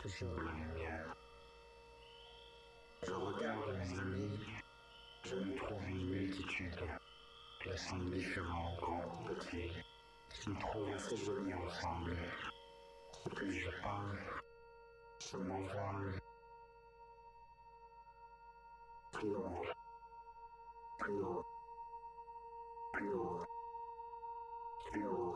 Je la lumière. Je regarde mes amis, je me trouve une multitude, plaçant différents grands, petits, qui me trouvent assez jolis ensemble. Et puis je parle, je m'envole, plus haut, plus haut, plus haut, plus haut.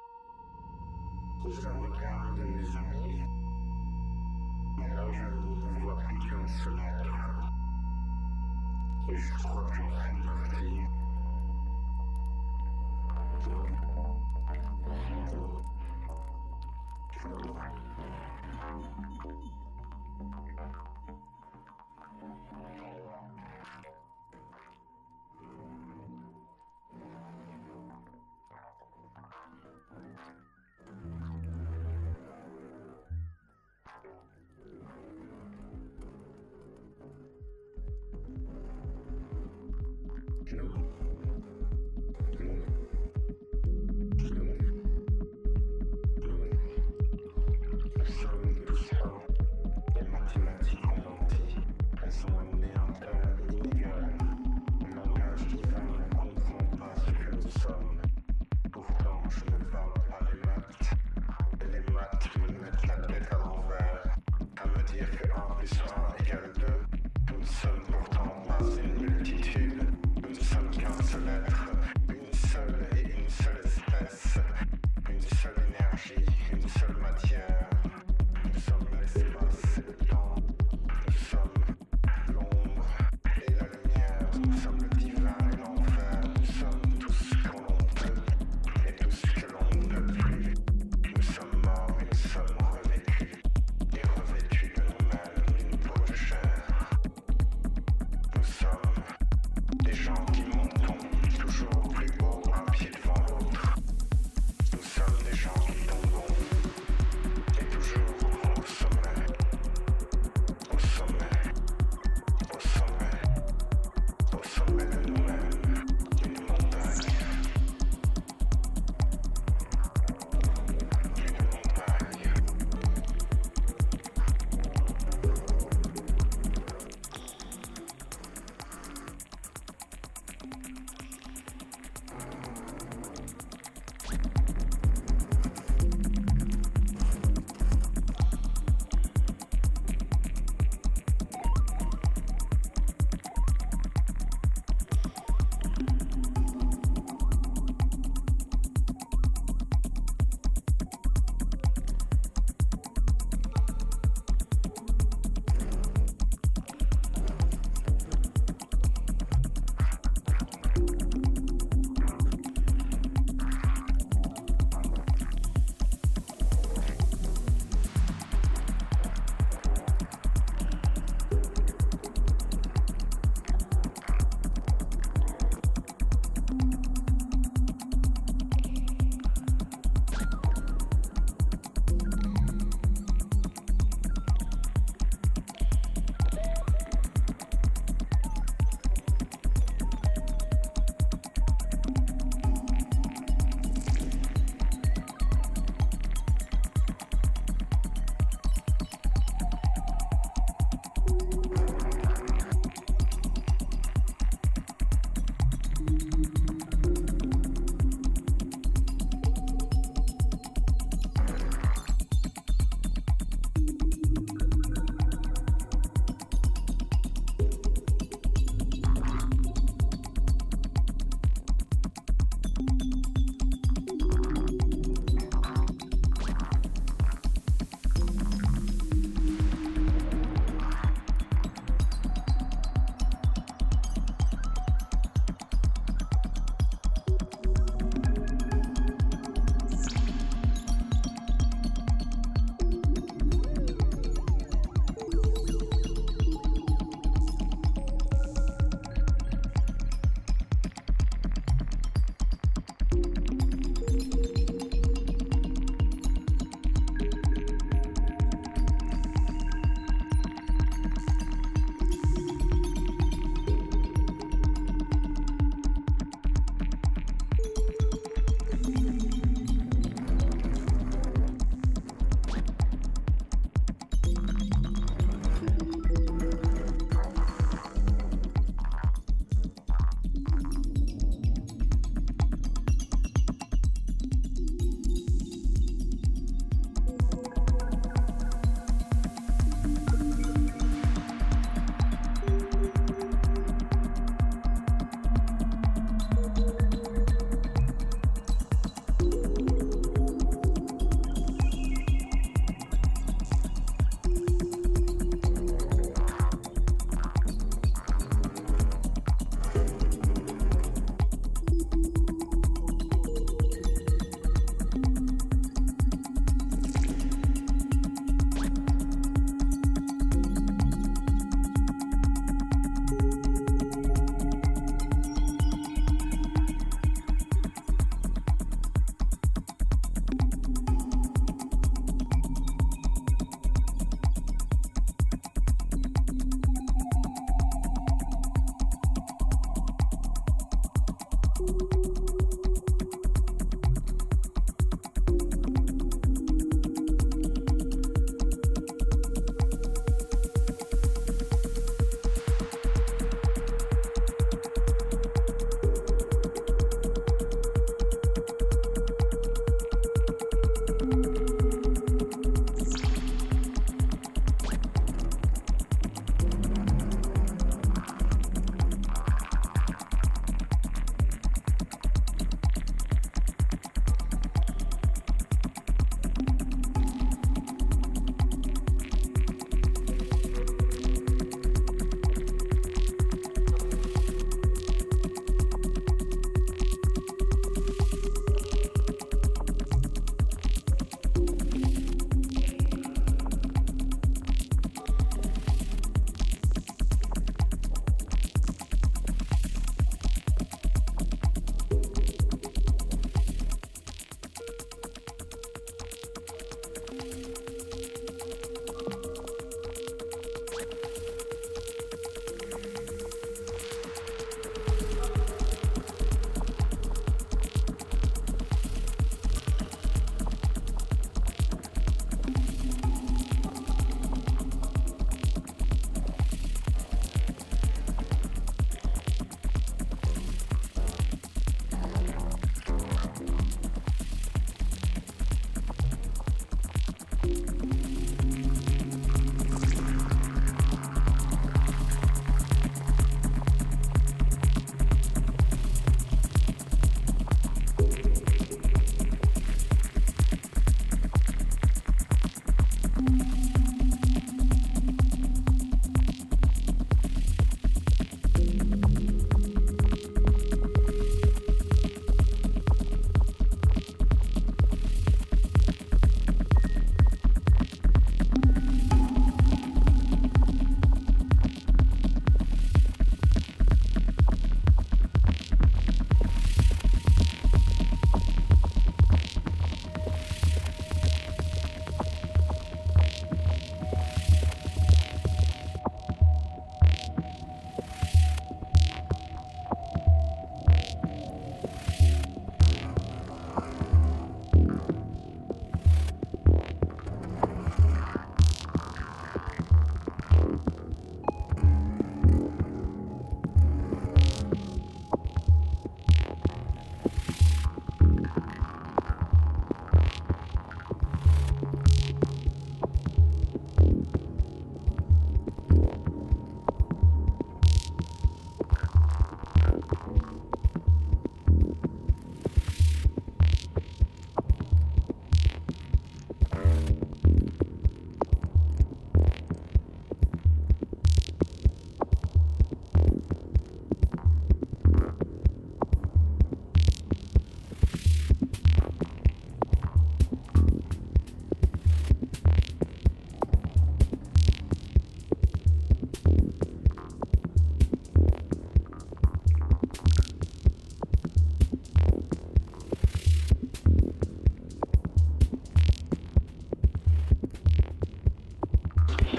Je regarde mes amis, mais là je ne vois plus qu'un seul être. Et je crois que j'en fais partie. Les mathématiques ont menti, elles ont amené un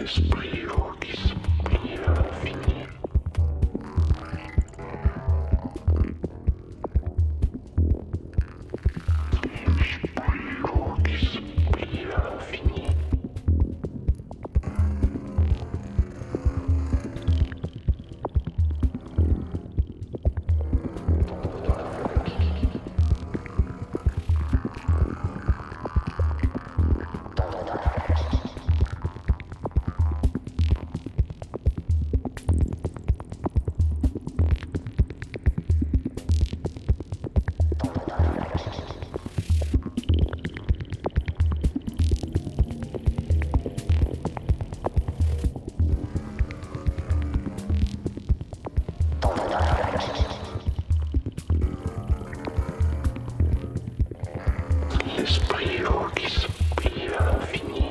L'esprit vaut qui s'oublie à l'infini. L'esprit vaut qui s'oublie à l'infini. L'esprit vaut qui s'oublie à l'infini.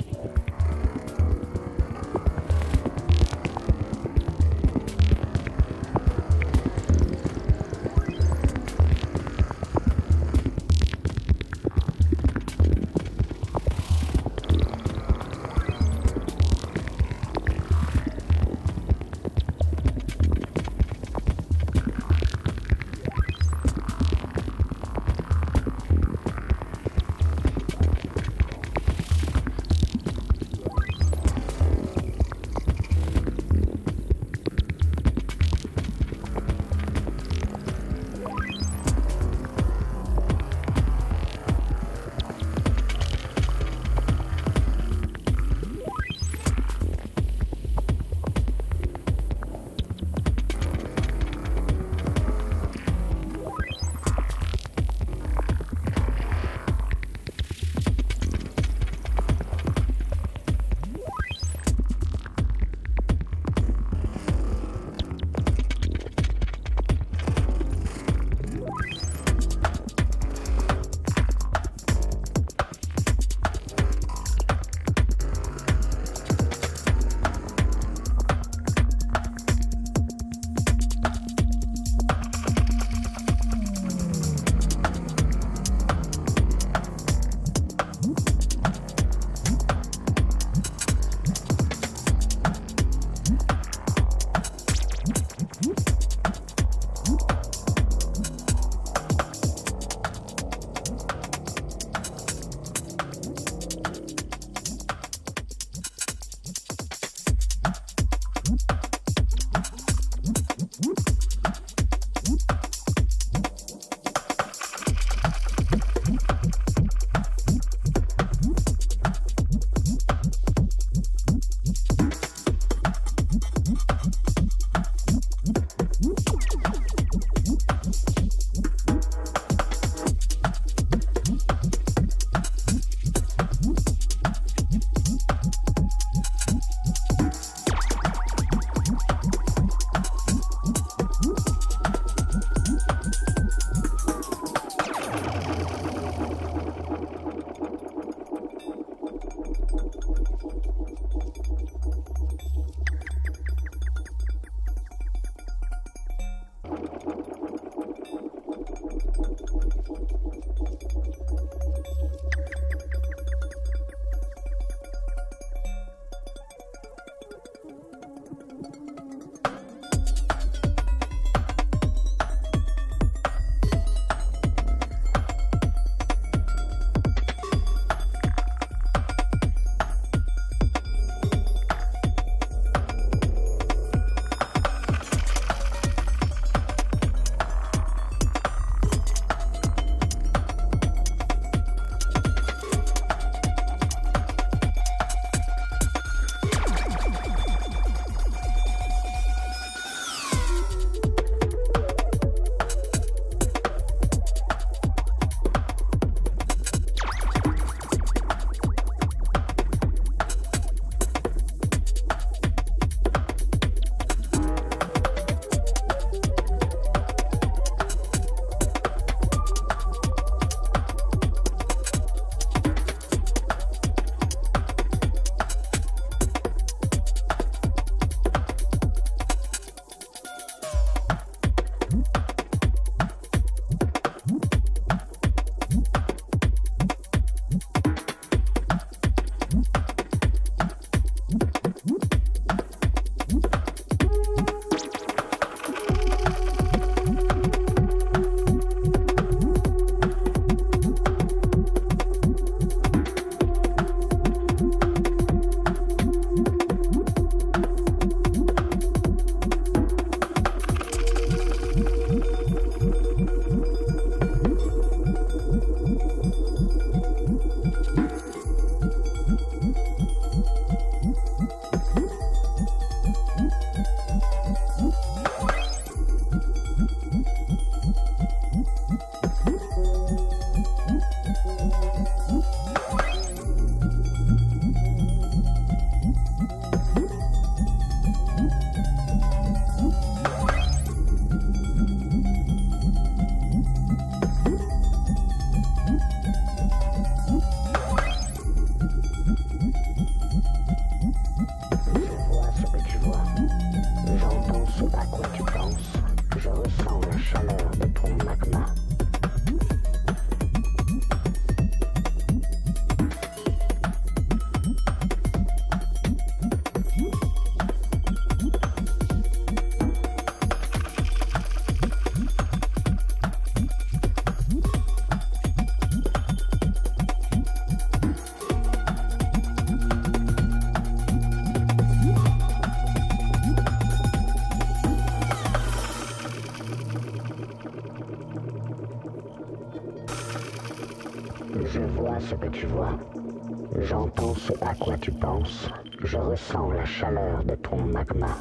J'entends ce à quoi tu penses, je ressens la chaleur de ton magma.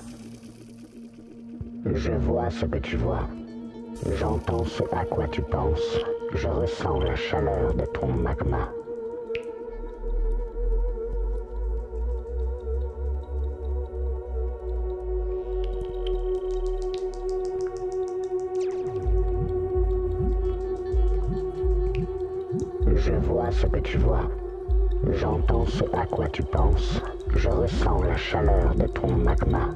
Je vois ce que tu vois, j'entends ce à quoi tu penses, je ressens la chaleur de ton magma. Je vois ce que tu vois, j'entends ce à quoi tu penses, je ressens la chaleur de ton magma.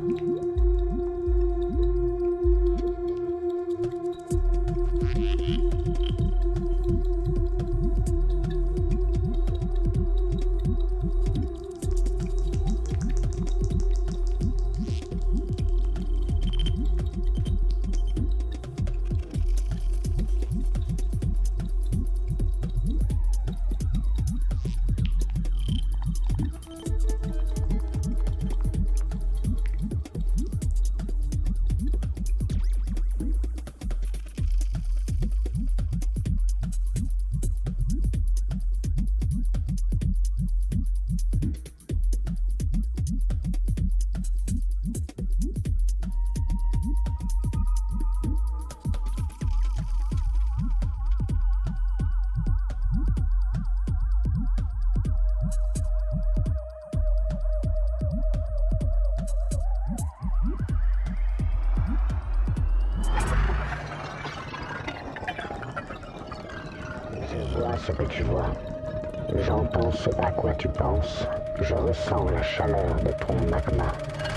Je vois ce que tu vois, j'entends ce à quoi tu penses, je ressens la chaleur de ton magma.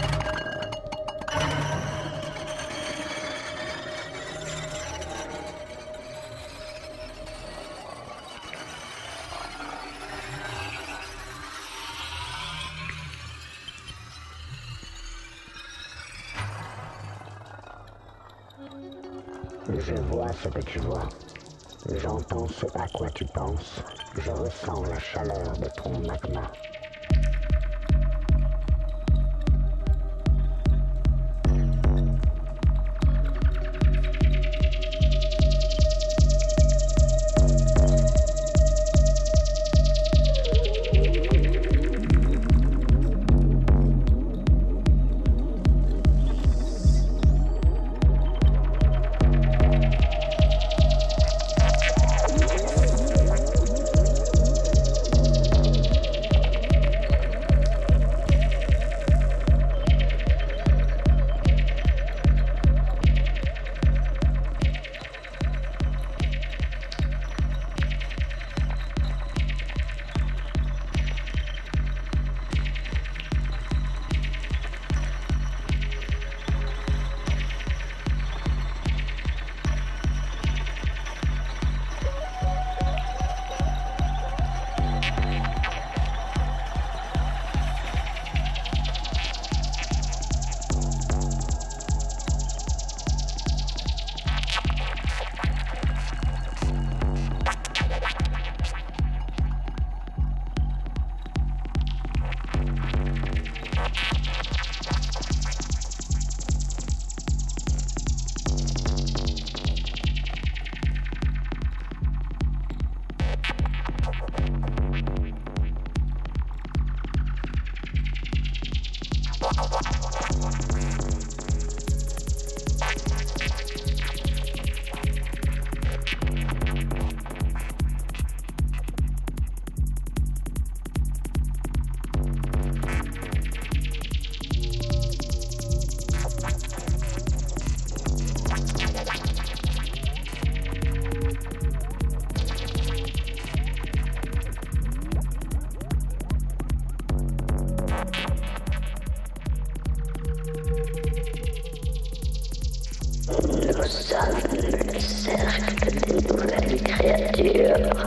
Je vois ce que tu vois, j'entends ce à quoi tu penses, je ressens la chaleur de ton magma. Nous sommes le cercle des nouvelles créatures.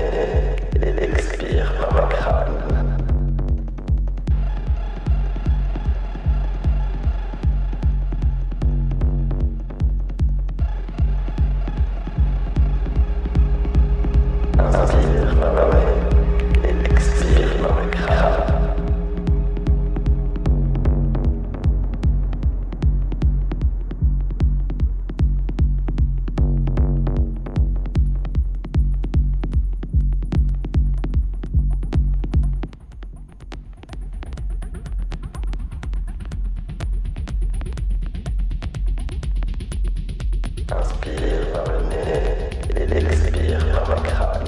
nez et il expire par le crâne. Inspire par le nez et expire par le crâne. Inspire par le nez et expire par le crâne.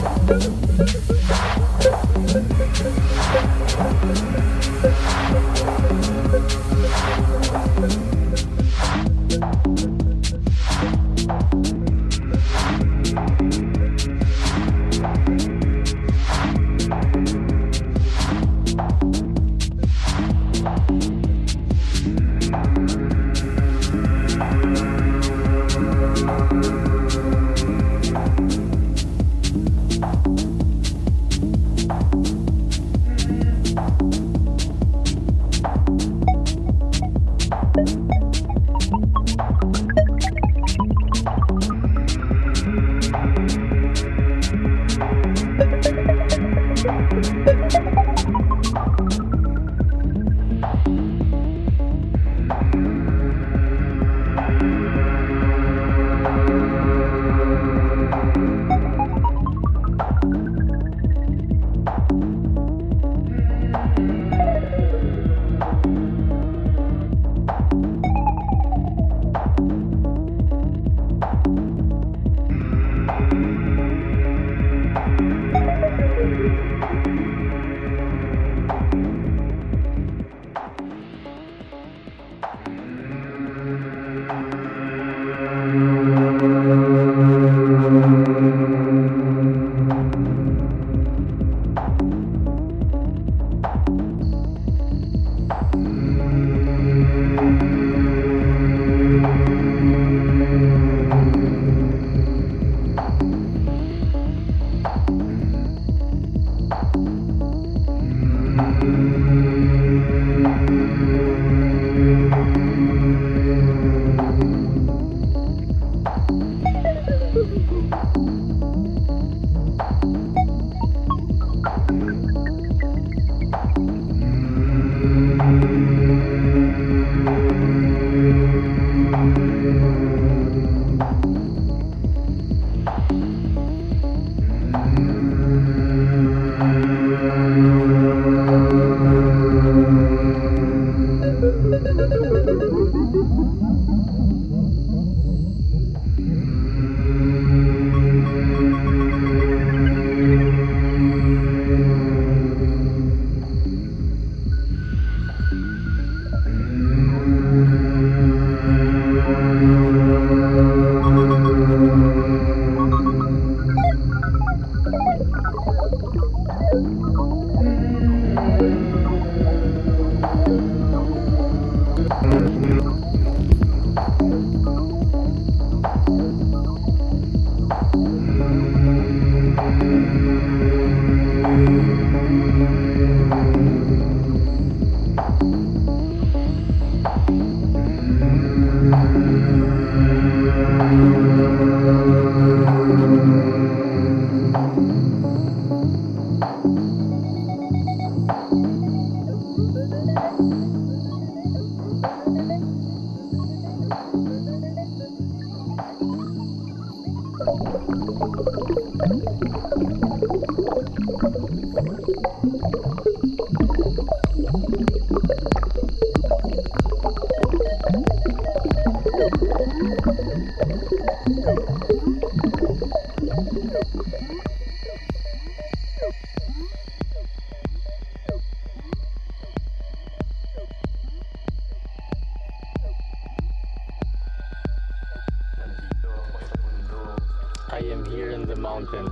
I am here in the mountain.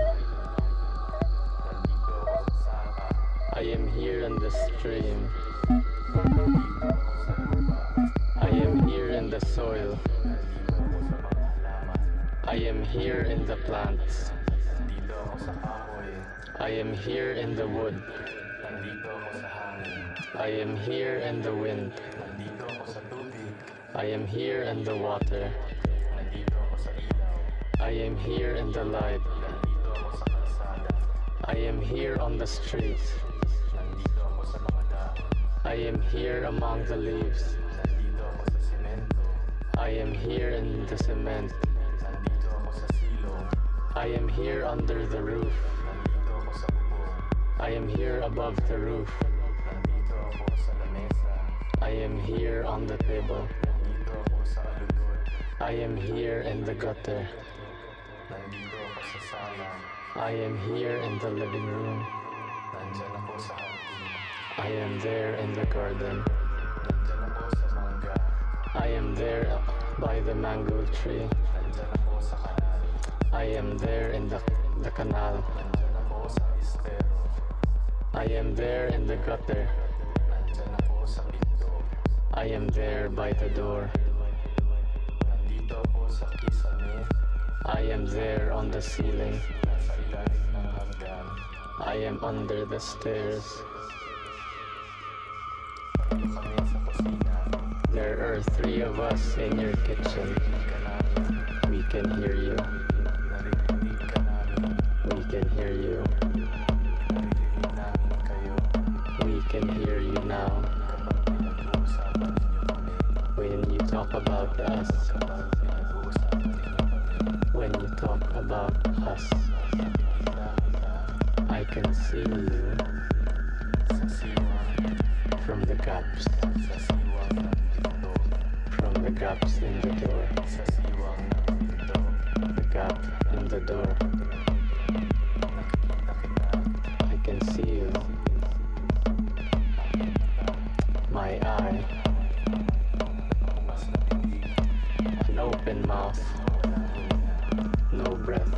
I am here in the stream. I am here in the soil. I am here in the plants. I am here in the wood. I am here in the wind. I am here in the water. I am here in the light. I am here on the street. I am here among the leaves. I am here in the cement. I am here under the roof. I am here above the roof. I am here on the table. I am here in the gutter. Nandito ako sa sala. I am here in the living room. Nandyan ako sa hardin. I am there in the garden. Nandyan ako sa mangga. I am there by the mango tree. Nandyan ako sa kanal. I am there in the canal. Nandyan ako sa estero. I am there in the gutter. Nandyan ako sa pinto. I am there by the door. Nandito ako sa kisame. I am there on the ceiling. Nasa ilalim ng hagdan. I am under the stairs. Tayo kami sa kusina. There are 3 of us in your kitchen. Narinig ka namin. We can hear you. Narinig ka namin. We can hear you. Naririnig namin kayo. We can hear you now. Kapag pinag-uusapan ninyo kami. When you talk about us. Kapag pinag-uusapan ninyo kami. When you talk about us. Nakikita kita I can see you sa siwang. from the gaps. Sa siwang ng pinto. From the gaps in the door. Sa siwang ng pinto. The gap in the door. Nakikita kita. I can see you. My eye. Mas na bibig. An open mouth. Walang hininga. No breath.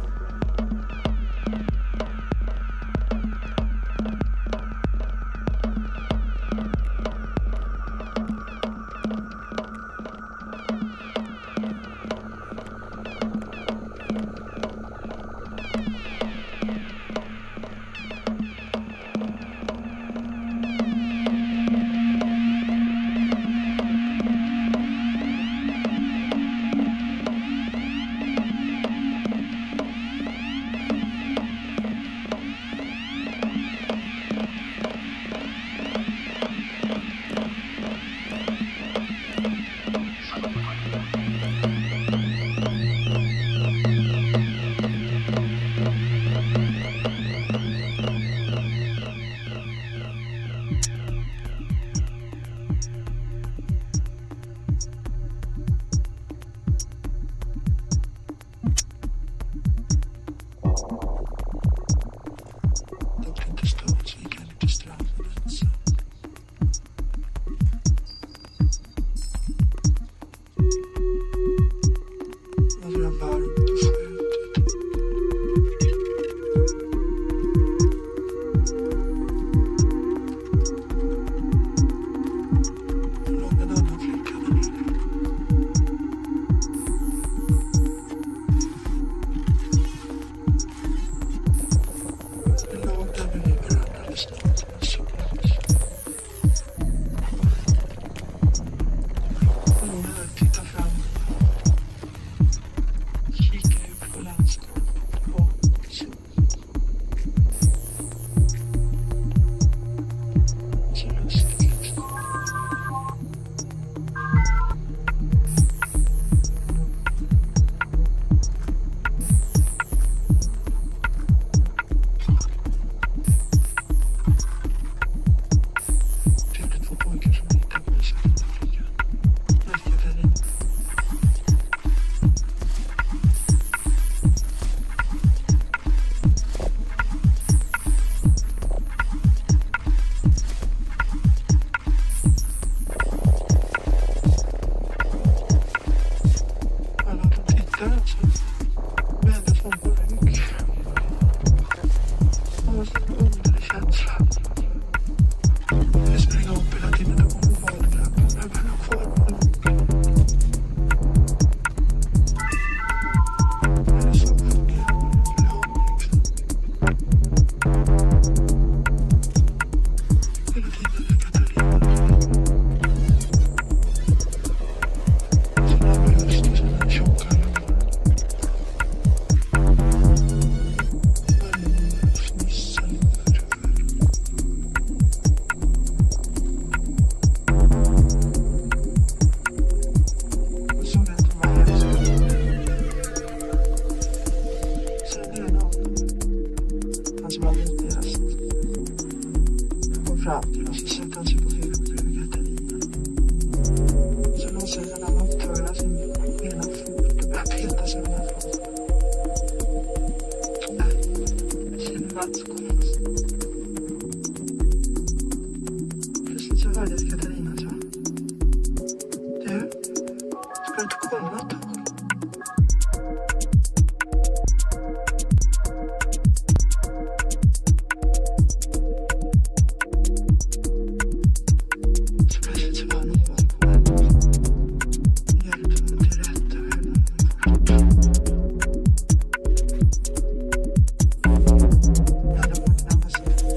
dödskonst. Precis, jag hörde Katarina sa. Du, ska du inte komma ett tag? Så plötsligt så var någon på henne. Hjälpte honom till rätta och höll honom kort. Jag hade vaknat på sig.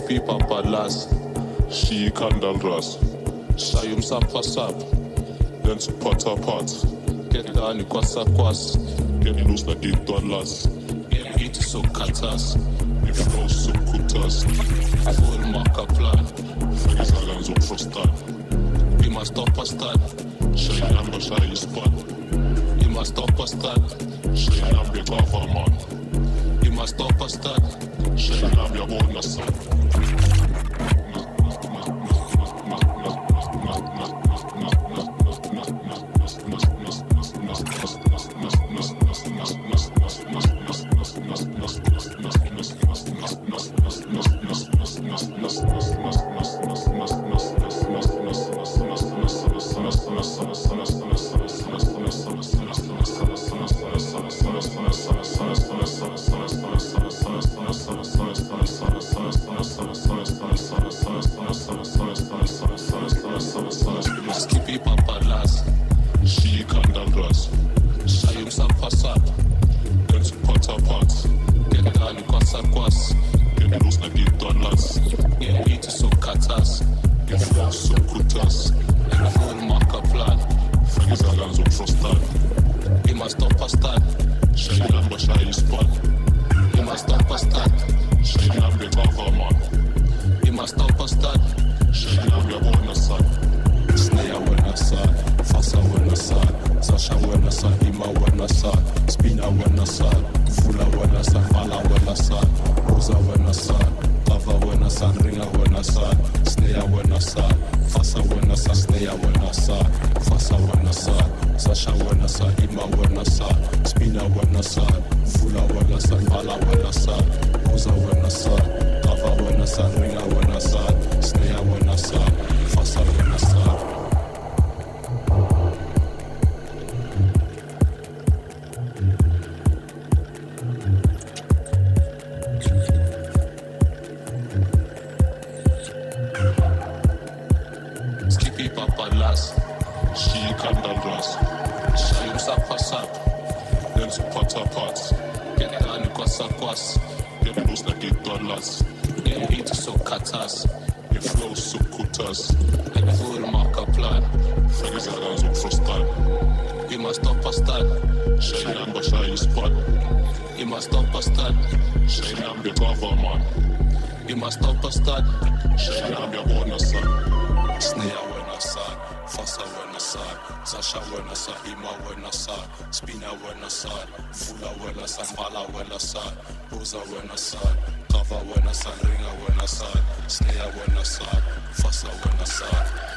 Skippy papa las, she kandal ras. Sayum sapa sap, then to pot a pot. Get down, you kwasa kwas. Get loose like $8. Get eat so katas. If flow so kutas. Full marker plan. Freddy's Alonso frosted. We must stop a start. Shay number shy spot. We must stop a start. Shay number government. We must stop a start. Shay number bonus. Skippy papa las, she kandal ras. Sayum sapa sap, then to pot a pot. Get down, you kwasa kwas. Get loose like $8. Get eat so katas. Get flow so kutas. And a full marker plan. Freddy's Alonso frosted. We must stop a start. Shay number shy spot. We must stop a start. Shay number government. We must stop a start. Shay number bonus. Snea when I saw, Fasa when I saw, Sasha when I saw, Ima when I saw, Spina when I saw, Fula when I saw, Vala when I saw, Rosa when I saw, Tava when I saw, Ringa when I saw, Snea when I saw, Fasa when I saw, Snea when I saw, Fasa when I saw, Sasha when I saw, Ima when I saw, Spina when I saw, Fula when I saw, Vala when I saw, Rosa when I saw, Tava when I saw, Ringa when I saw, Snea when I saw, Fasa when I saw. Skippy papa las, she kandal ras. Sayum sapa sap, then to pot a pot. Get down, you kwasa kwas. Get loose like $8. Get eat so katas. Get flow so kutas. And full marker plan. Freddy's Alonso frosted. We must stop a start. Shay number shy spot. We must stop a start. Shay number government. We must stop a start. Shay number bonus. Snea when I saw, Fasa when I saw, Sasha when I saw, Ima when I saw, Spina when I saw, Fula when I saw, Vala when I saw, Rosa when I saw, Tava when I saw, Ringa when I saw, Snea when I saw, Fasa when I saw.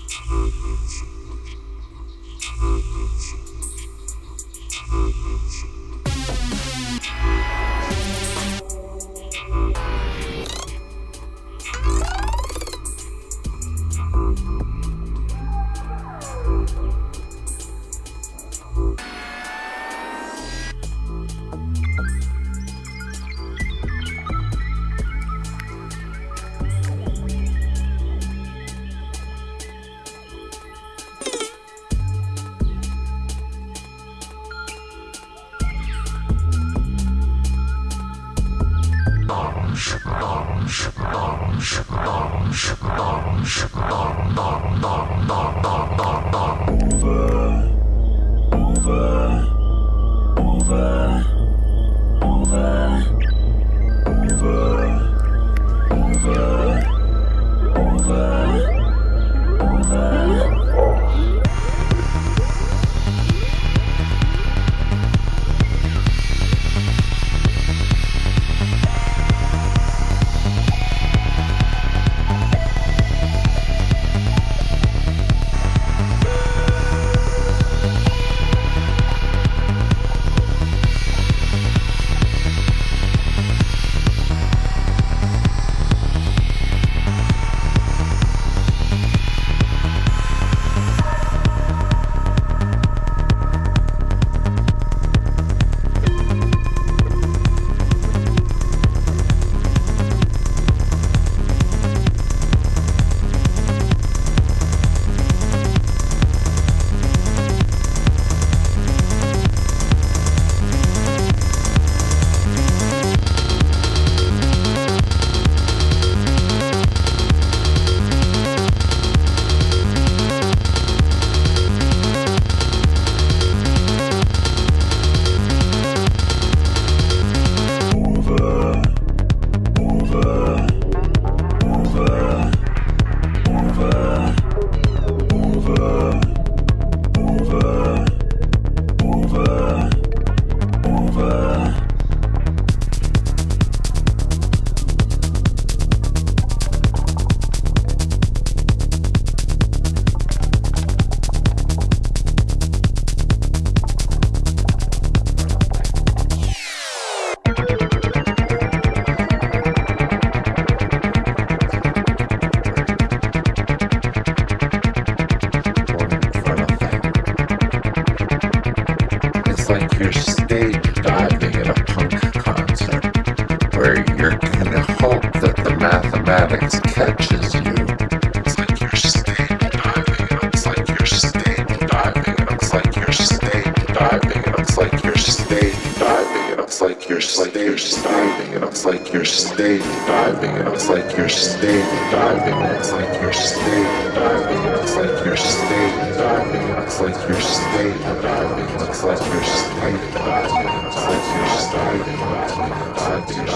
mathematics catches you. It's like you're stage diving, and it's like you're stage diving, and it's like you're stage diving, and it's like you're stage diving, and it's like you're stage diving, and it's like you're stage diving, and it's like you're stage diving, and it's like you're stage diving, and it's like you're stage diving, and it's like you're stage diving, and it's like you're stage diving, and it's like you're stage diving, and it's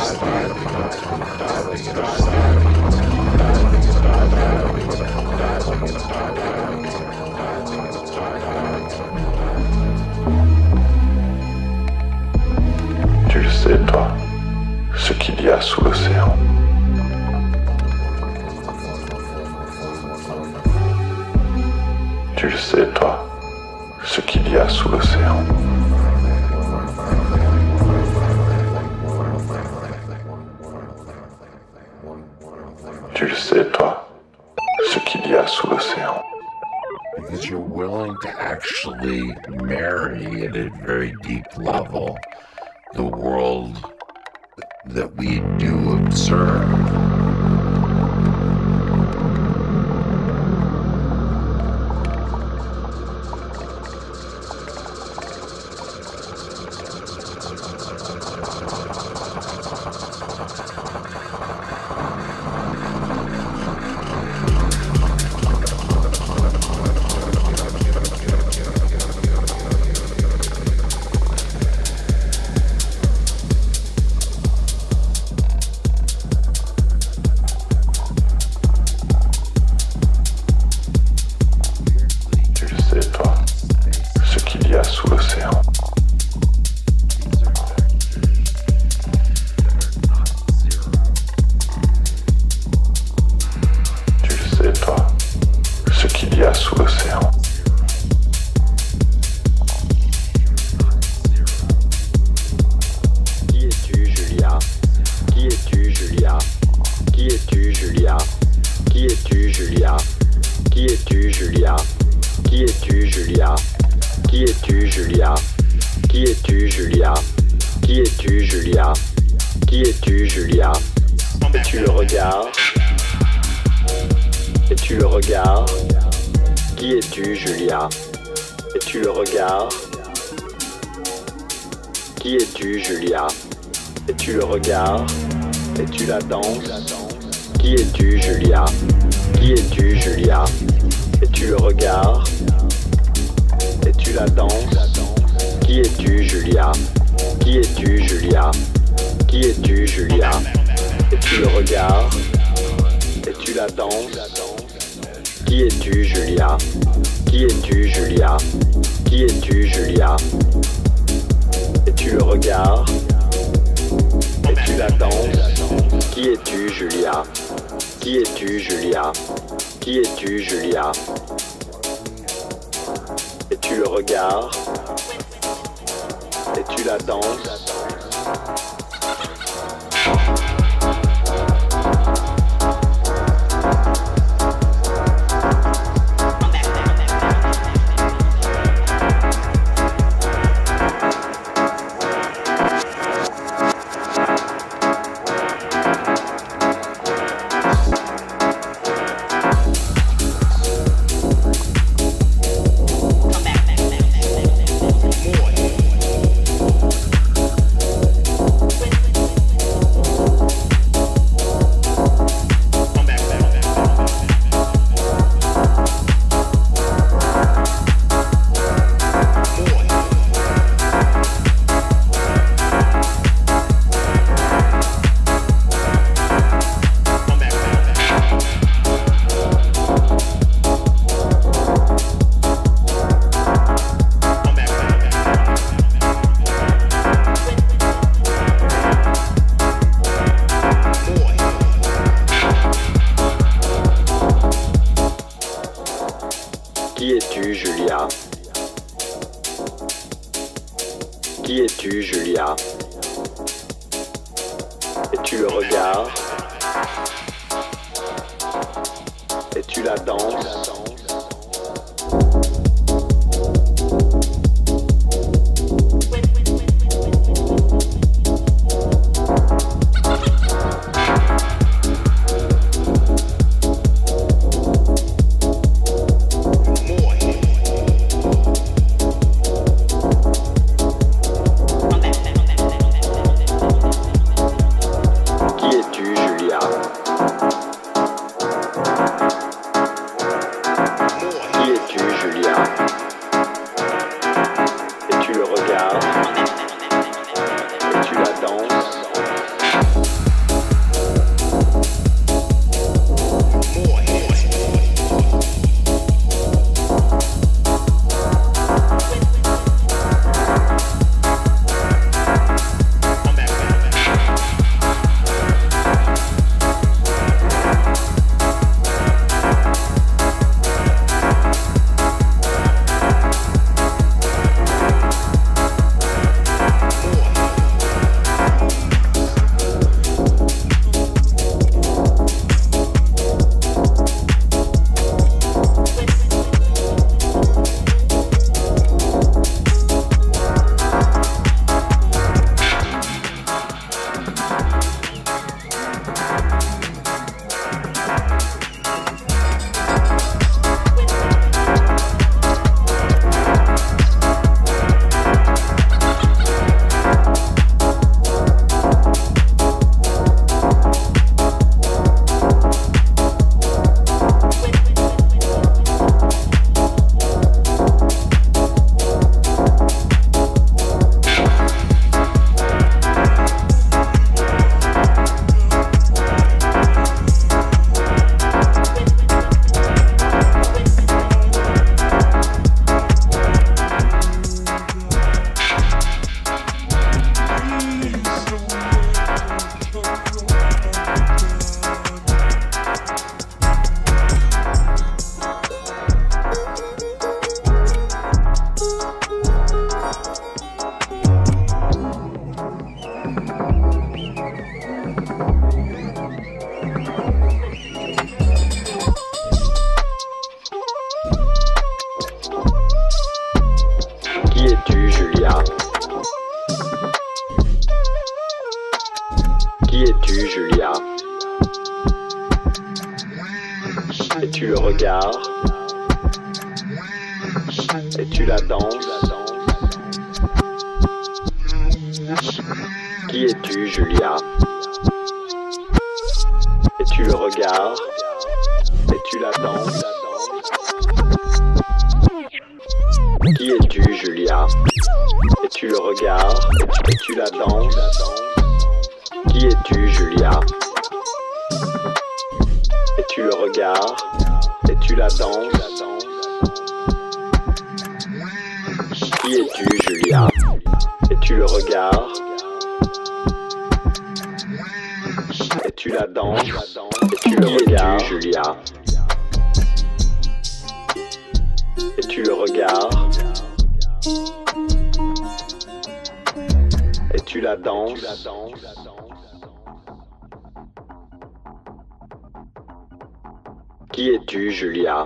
like you're stage diving. Tu le sais, toi, ce qu'il y a sous l'océan. Tu le sais, toi, ce qu'il y a sous l'océan. Tu le sais, toi, ce qu'il y a sous l'océan. Because you're willing to actually marry at a very deep level the world that we do observe. Julia sous l'océan. Qui es-tu, Julia? Qui es-tu, Julia? Qui es-tu, Julia? Qui es-tu, Julia? Qui es-tu, Julia? Qui es-tu, Julia? Qui es-tu, Julia? Qui es-tu, Julia? Qui es-tu, Julia? Qui es-tu, Julia? Es-tu le regard? Es-tu le regard? Qui es-tu, Julia? Es-tu le regard? Qui es-tu, Julia? Es-tu le regard? Es-tu la danse? Qui es-tu, Julia? Qui es-tu, Julia? Es-tu le regard? Es-tu la danse? Qui es-tu, Julia? Qui es-tu, Julia? Qui es-tu, Julia? Es-tu le regard? Es-tu la danse? Qui es-tu, Julia? Qui es-tu, Julia? Qui es-tu, Julia? Es-tu le regard? Es-tu la danse? Qui es-tu, Julia? Qui es-tu, Julia? Qui es-tu, Julia? Es-tu le regard? Es-tu la danse? Qui es-tu, Julia? Qui es-tu, Julia? Es-tu le regard? Es-tu la danse? Qui es-tu, Julia? Julia? Qui es-tu, Julia? Et tu le regardes? Et tu la danses? Qui es-tu, Julia? Et tu le regardes? Et tu la danses? Qui es-tu, Julia? Et tu le regardes? Et tu la danses? Qui es-tu, Julia? Et tu le regardes? Et tu la danses? Qui es-tu, Julia? Et tu le regardes? Et tu la danses? Et tu le regardes, Julia? Et tu le regardes? Et tu la danses? Qui es-tu, Julia?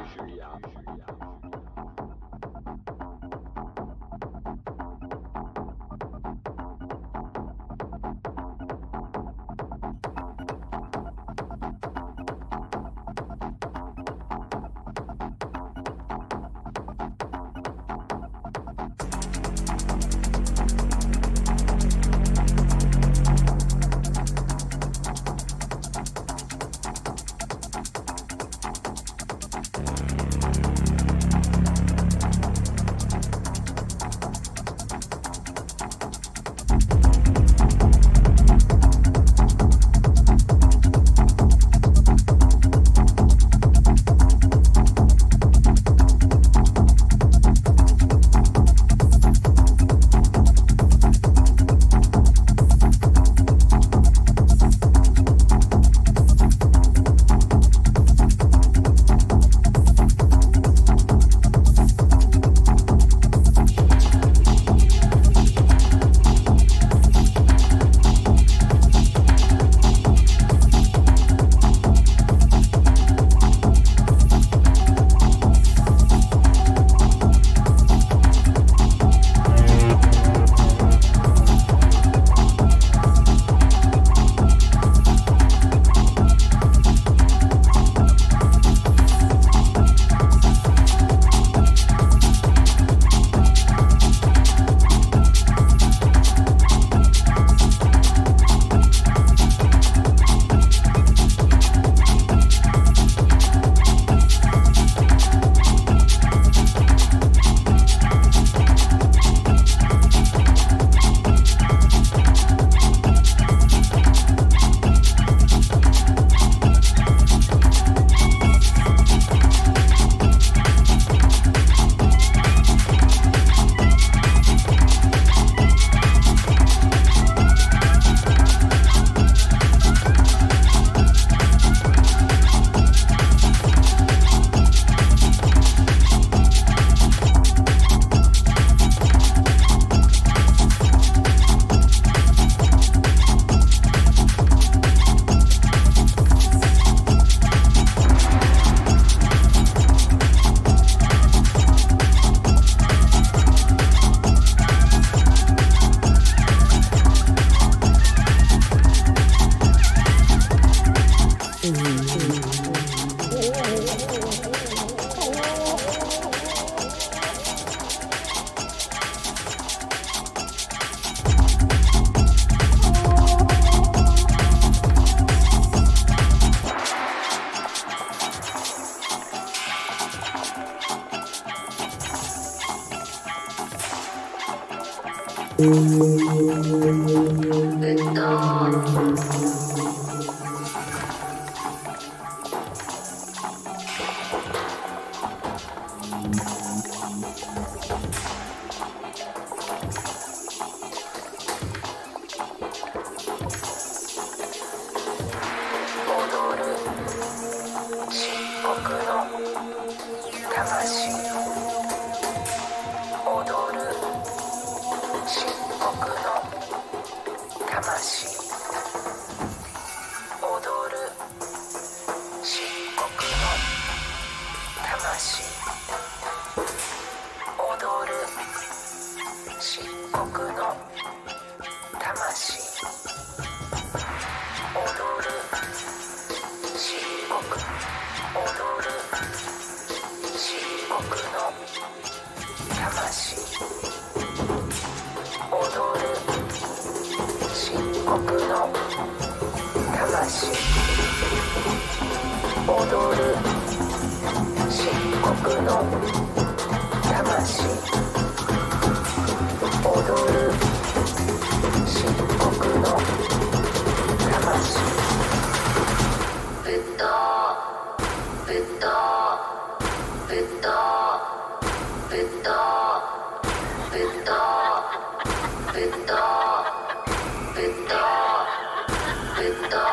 踊魂踊る漆黒の魂踊る漆黒の魂踊る漆黒の魂ブッダブッダブッダブッダブッダブッダブッダブッダ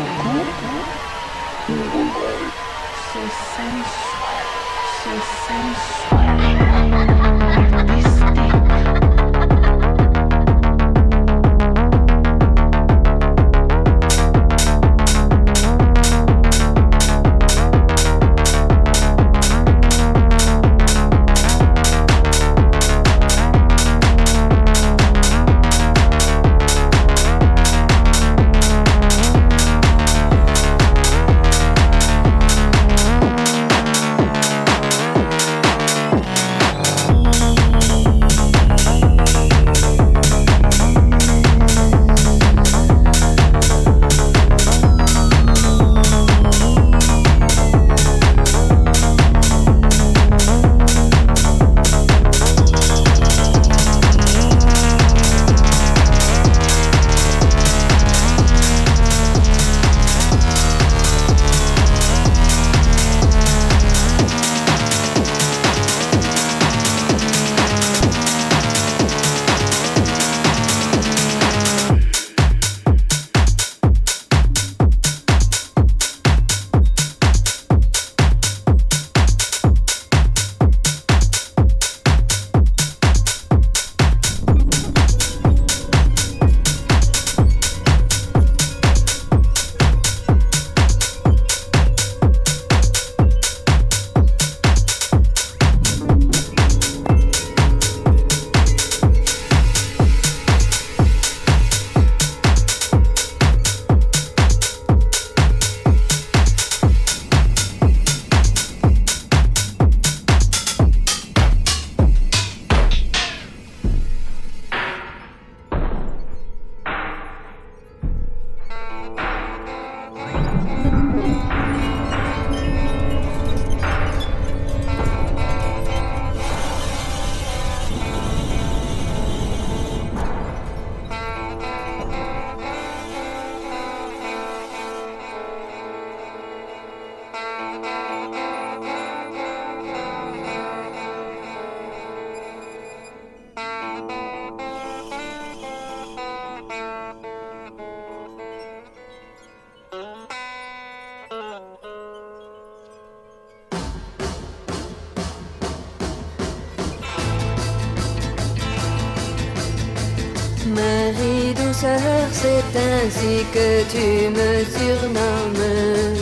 Marie douceur, c'est ainsi que tu me surnommes.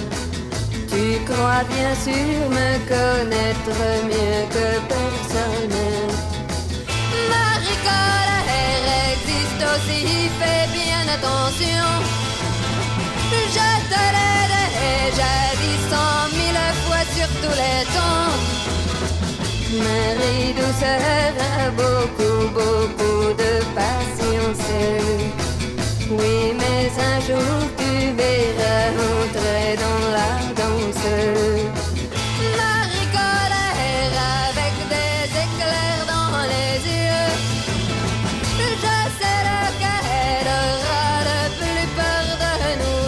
Tu crois bien sûr me connaître mieux que personne. Marie colère existe aussi, fais bien attention. Je te l'ai déjà dit 100 000 fois sur tous les tons. Marie douceur a beaucoup, beaucoup de patience. Oui, mais un jour tu verras entrer dans la danse. Marie colère avec des éclairs dans les yeux. Je sais lequel aura le plus peur de nous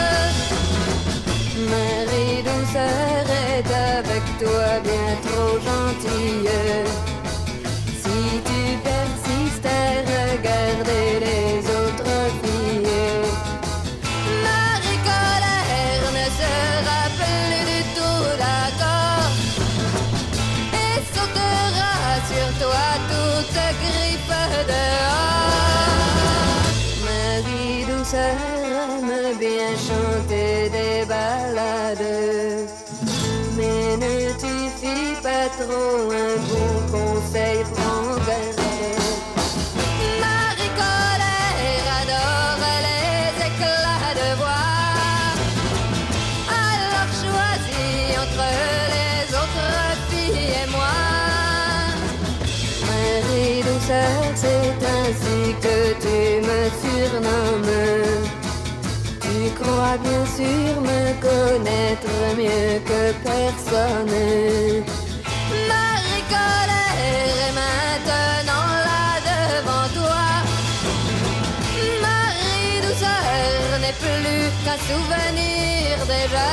deux. Marie douceur est avec toi bien trop gentille. Si tu persistes à regarder les autres filles, Marie colère ne sera plus du tout d'accord et sautera sur toi toute griffe dehors. Marie douceur aime bien chanter des ballades, mais ne t'y fie pas trop, un bon conseil prends garde. Marie colère adore les éclats de voix, alors choisis entre les autres filles et moi. Marie douceur, c'est ainsi que tu me surnommes. Tu crois bien sûr me connaître mieux que personne. Marie colère est maintenant là devant toi. Marie douceur n'est plus qu'un souvenir déjà.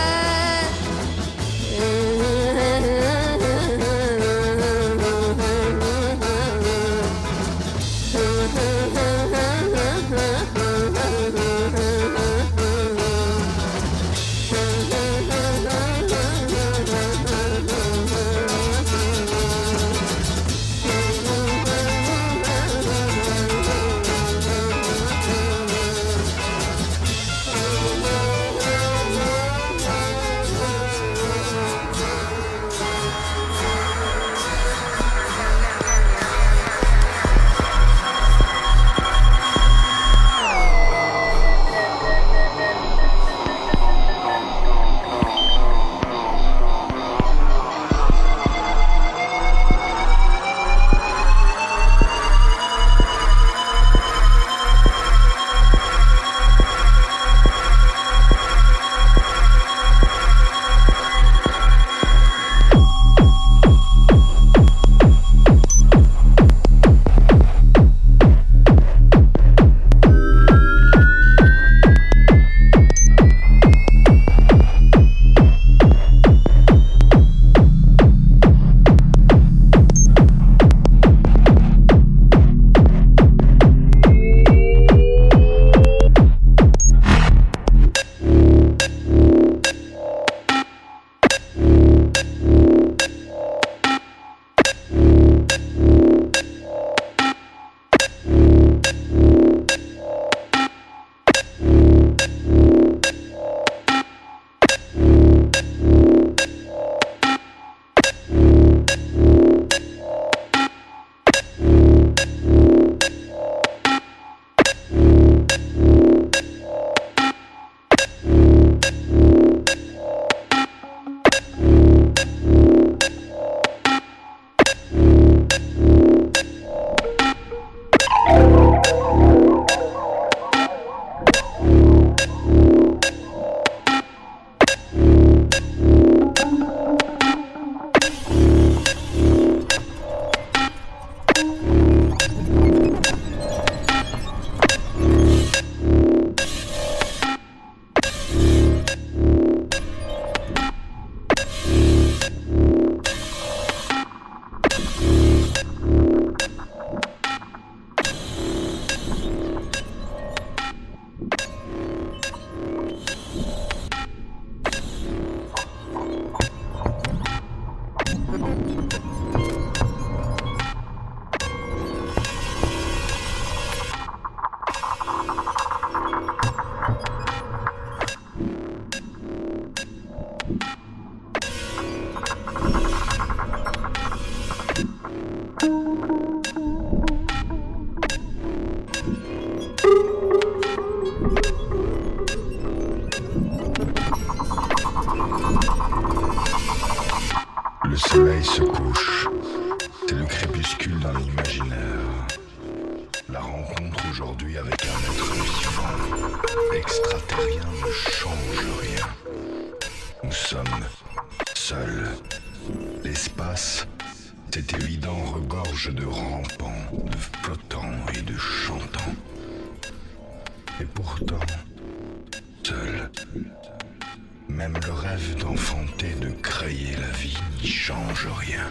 Le soleil se couche, c'est le crépuscule dans l'imaginaire. La rencontre aujourd'hui avec un être vivant, extraterrien, ne change rien. Nous sommes seuls. L'espace, c'est évident, regorge de rampants, de flottants et de chantants. Et pourtant, seul, même le rêve d'enfanter, de créer la vie n'y change rien.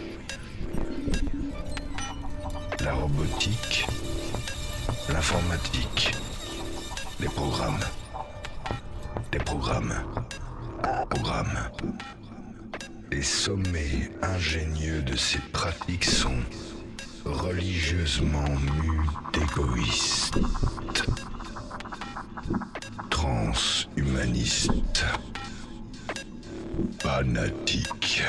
La robotique, l'informatique, les programmes, les sommets ingénieux de ces pratiques sont religieusement mus d'égoïstes, transhumanistes, fanatiques.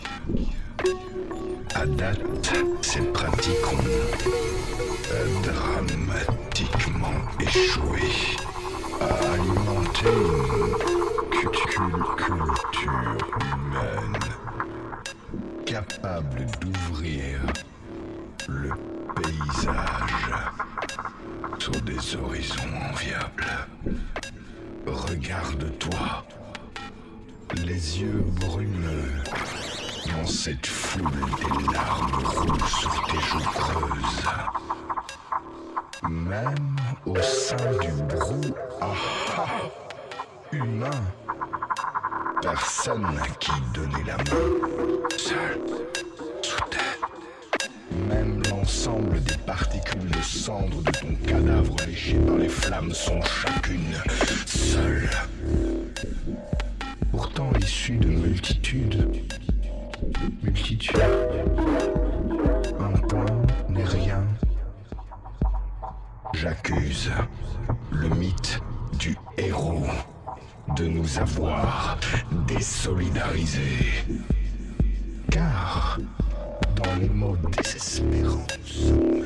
À date, ces pratiques ont dramatiquement échoué à alimenter une culture humaine capable d'ouvrir le paysage sur des horizons enviables. Regarde-toi, les yeux brumeux, dans cette foule des larmes roulent sur tes joues creuses. Même au sein du brouhaha humain, personne à qui donner la main. Seul, soudain, même l'ensemble des particules de cendre de ton cadavre léché par les flammes sont chacune seules. Pourtant issues de multitudes. Un point n'est rien. J'accuse le mythe du héros de nous avoir désolidarisés. Car, dans les mots désespérants, nous sommes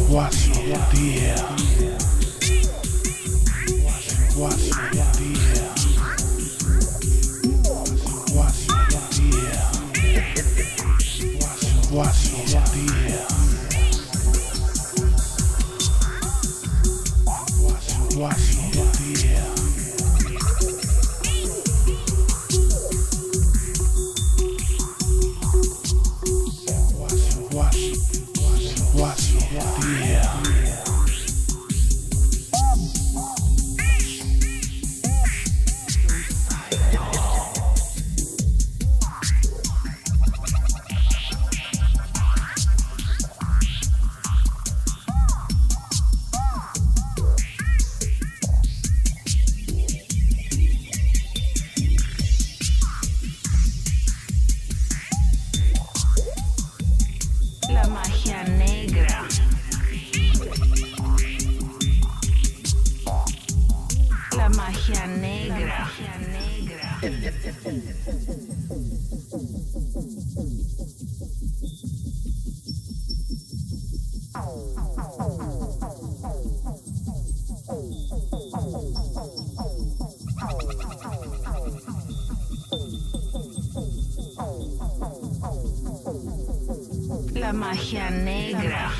La magia negra.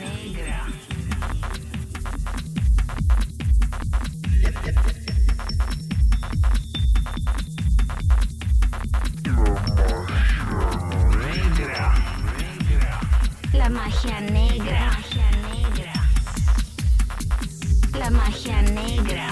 La magia negra. La magia negra.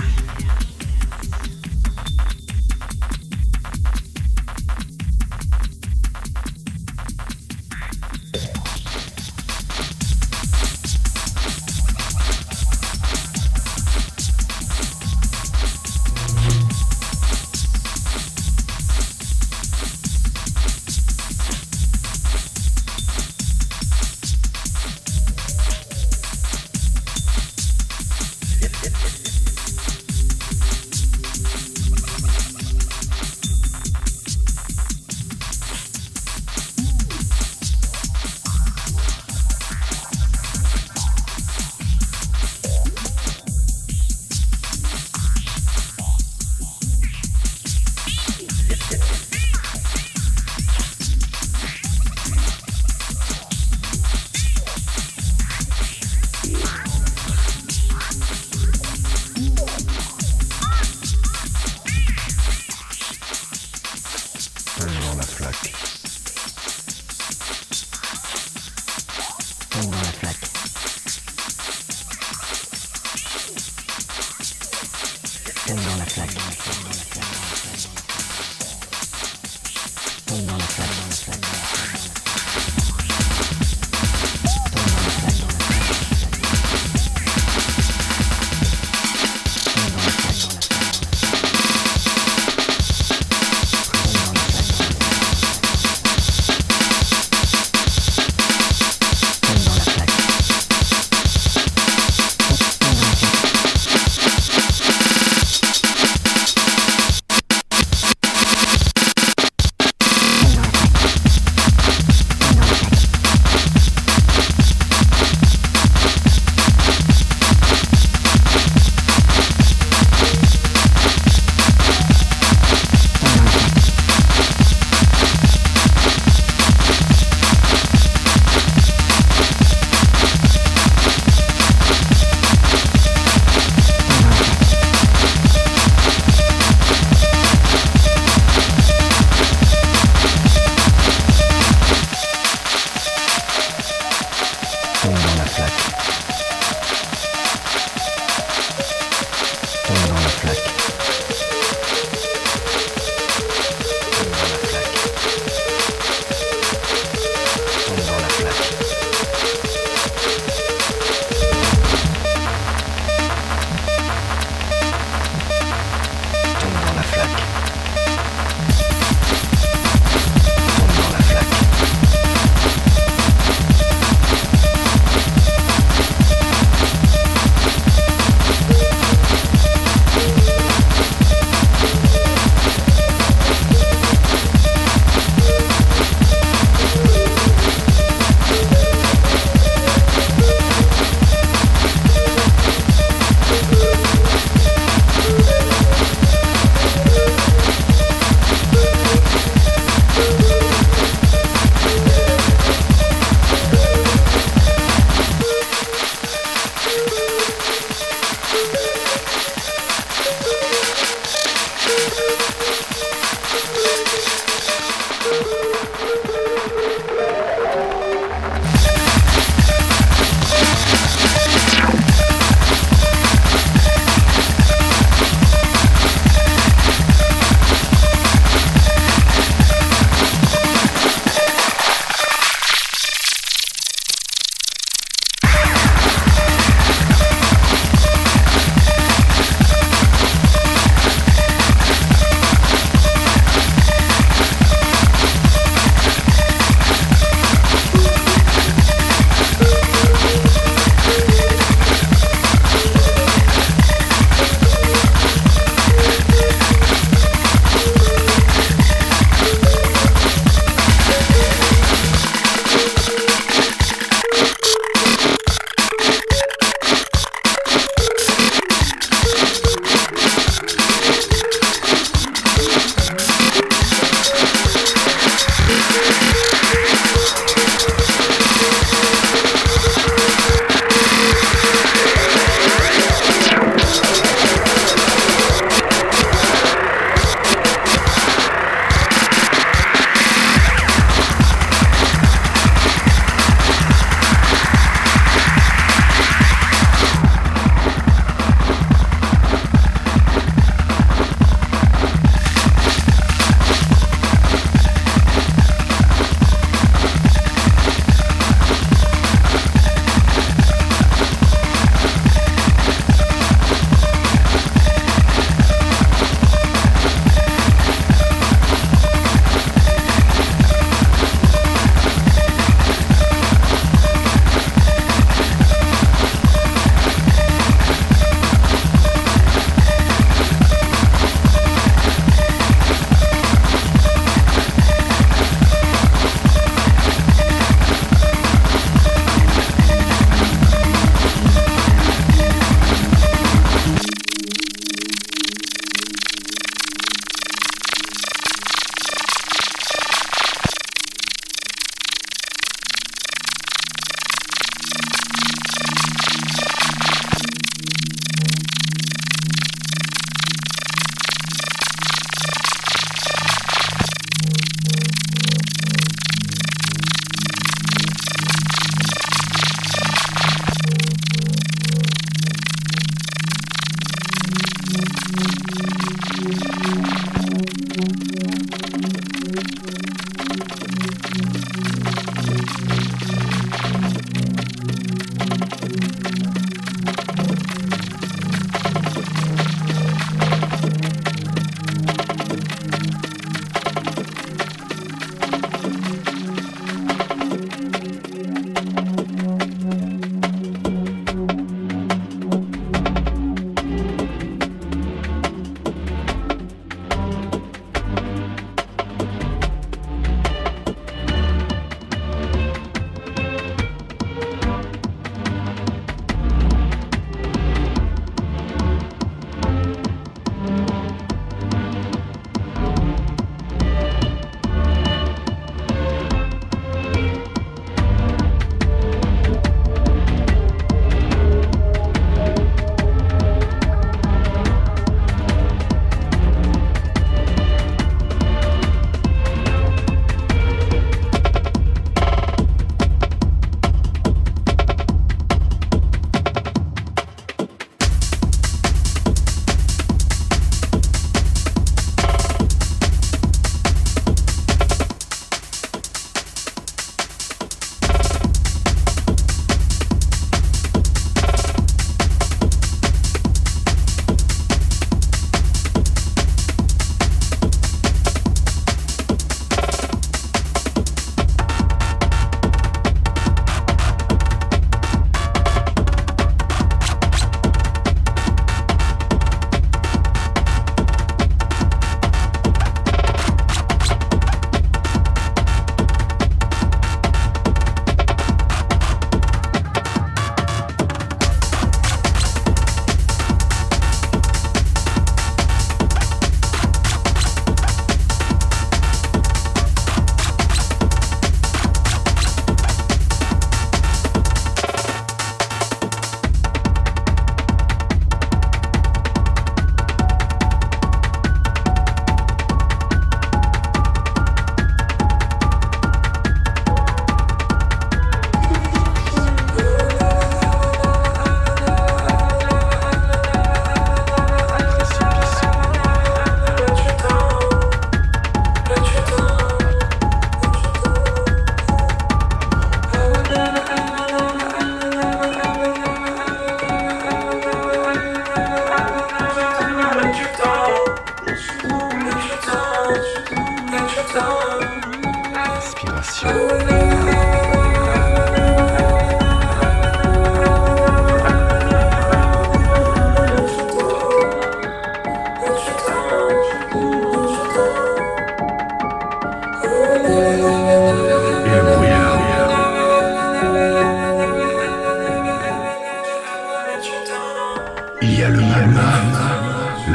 Dans la flaque.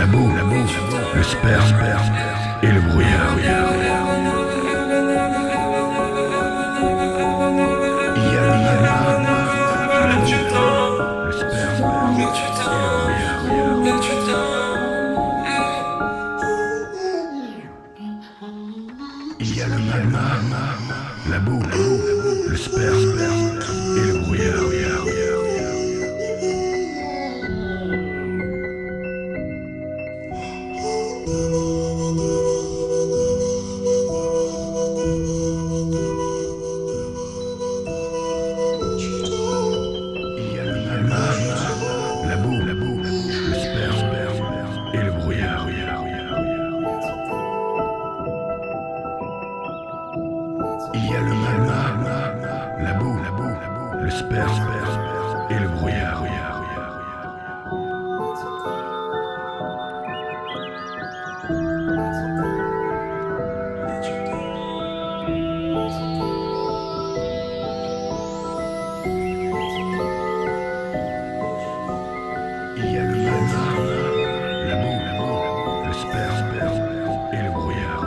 boue, le sperme et le brouillard. Il y a le malin, le sperme et le brouillard. Il y a le malin, la boue, le sperme et le brouillard. Il y a le malin, la boue, le sperme et le brouillard. Il y a le malin, la boue, le sperme et le brouillard.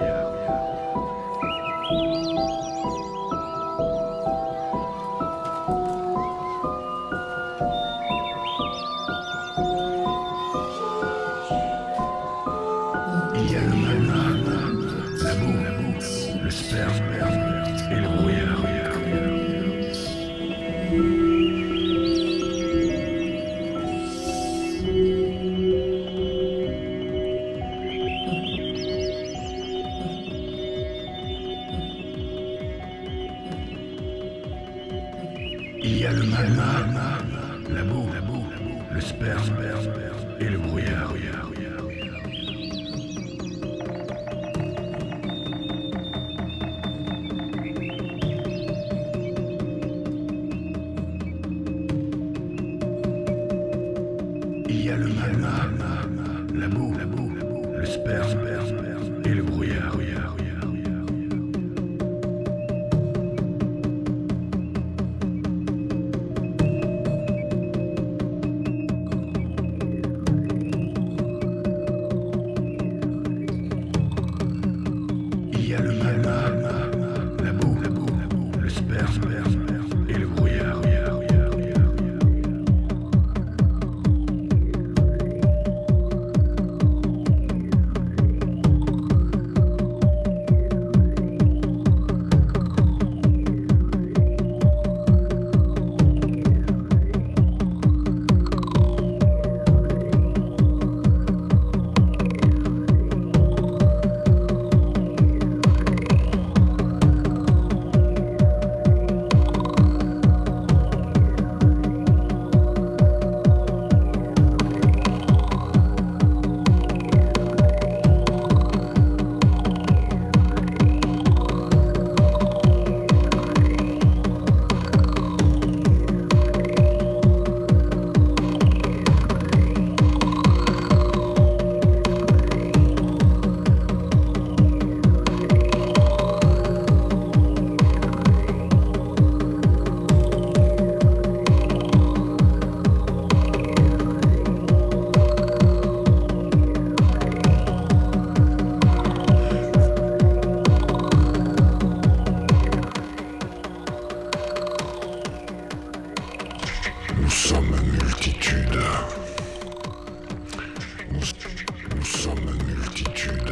Il y a le malin, la boue, le sperme et le brouillard. Il y a le malin, la boue, le sperme et le brouillard. Il y a le malin, la boue, le sperme et le brouillard. Il y a le malin, la boue, le sperme et le brouillard. Nous sommes multitude. Nous sommes multitude.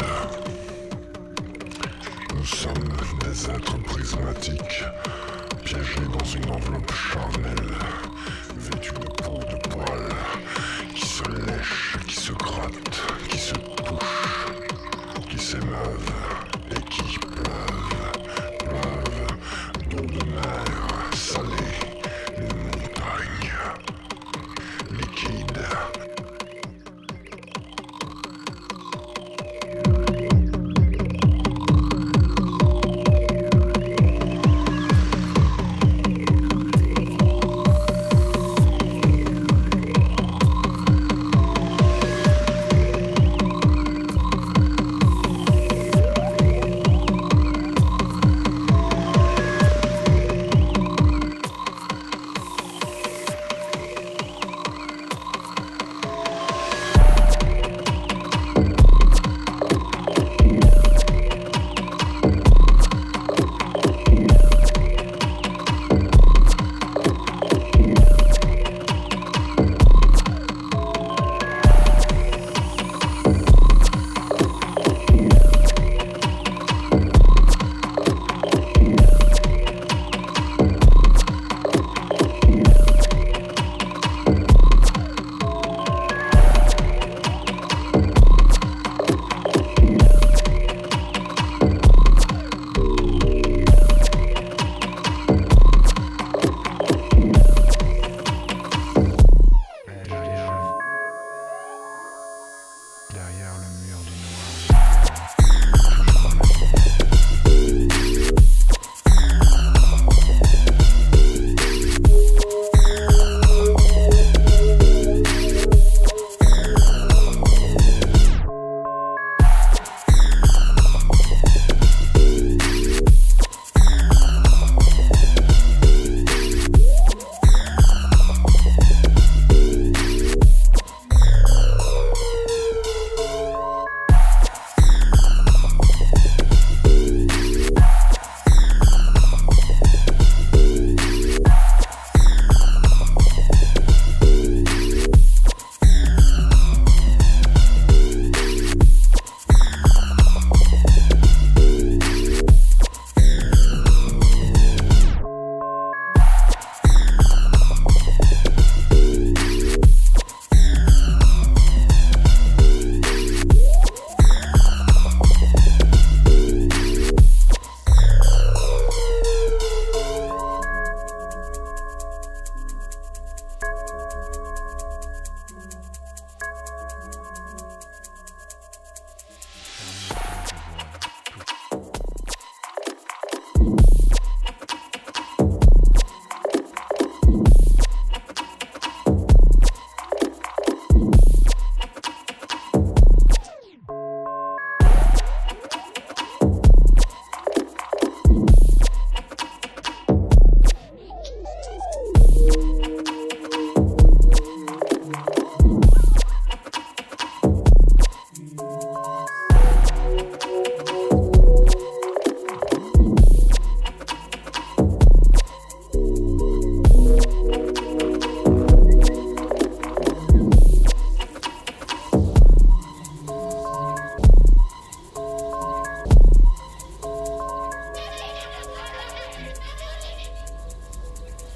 Nous sommes des êtres prismatiques, piégés dans une enveloppe charnelle, vêtus de peau de poils, qui se lèchent, qui se grattent, qui se touchent, qui s'émeuvent et qui pleuvent d'eau de mer salée. Liquide.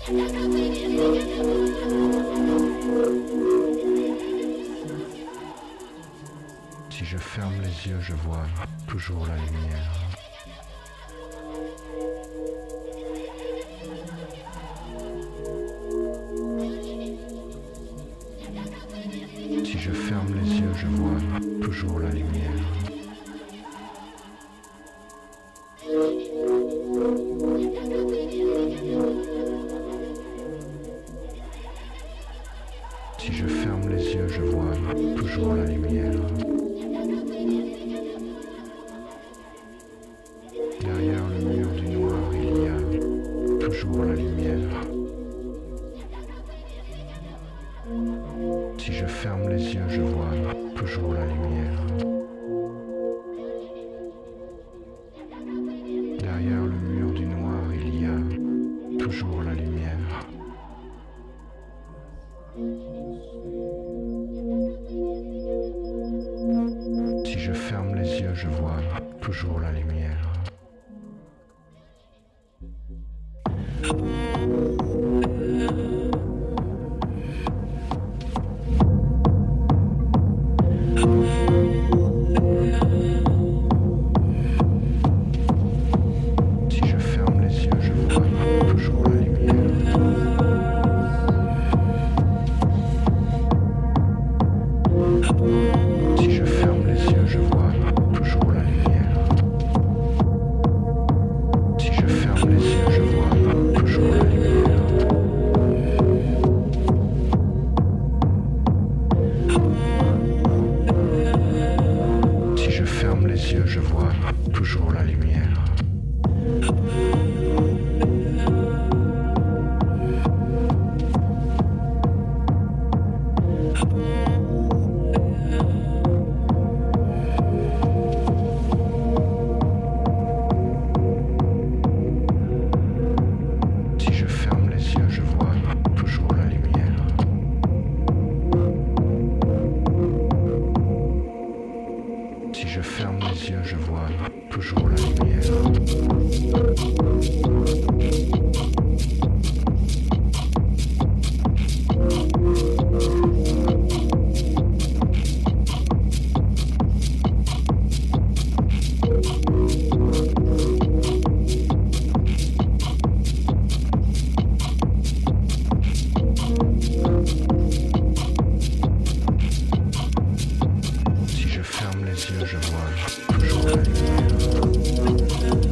Si je ferme les yeux, je vois toujours la lumière. Si je ferme les yeux, je vois toujours la lumière. Si je ferme les yeux, je vois toujours la lumière. Derrière le mur du noir, il y a toujours la lumière. Si je ferme les yeux, je vois toujours la lumière. Derrière le mur du noir, il y a toujours la lumière. Si je ferme les yeux, je vois toujours la lumière. Si je ferme les yeux, je vois toujours la lumière. Si je ferme les yeux, je vois toujours la lumière. Si je ferme les yeux, je vois toujours la lumière. Si je ferme les yeux, je vois toujours la lumière. Si je ferme les yeux, je vois toujours la lumière. Si je ferme les yeux, je vois toujours la lumière. Si je ferme les yeux, je vois toujours la lumière.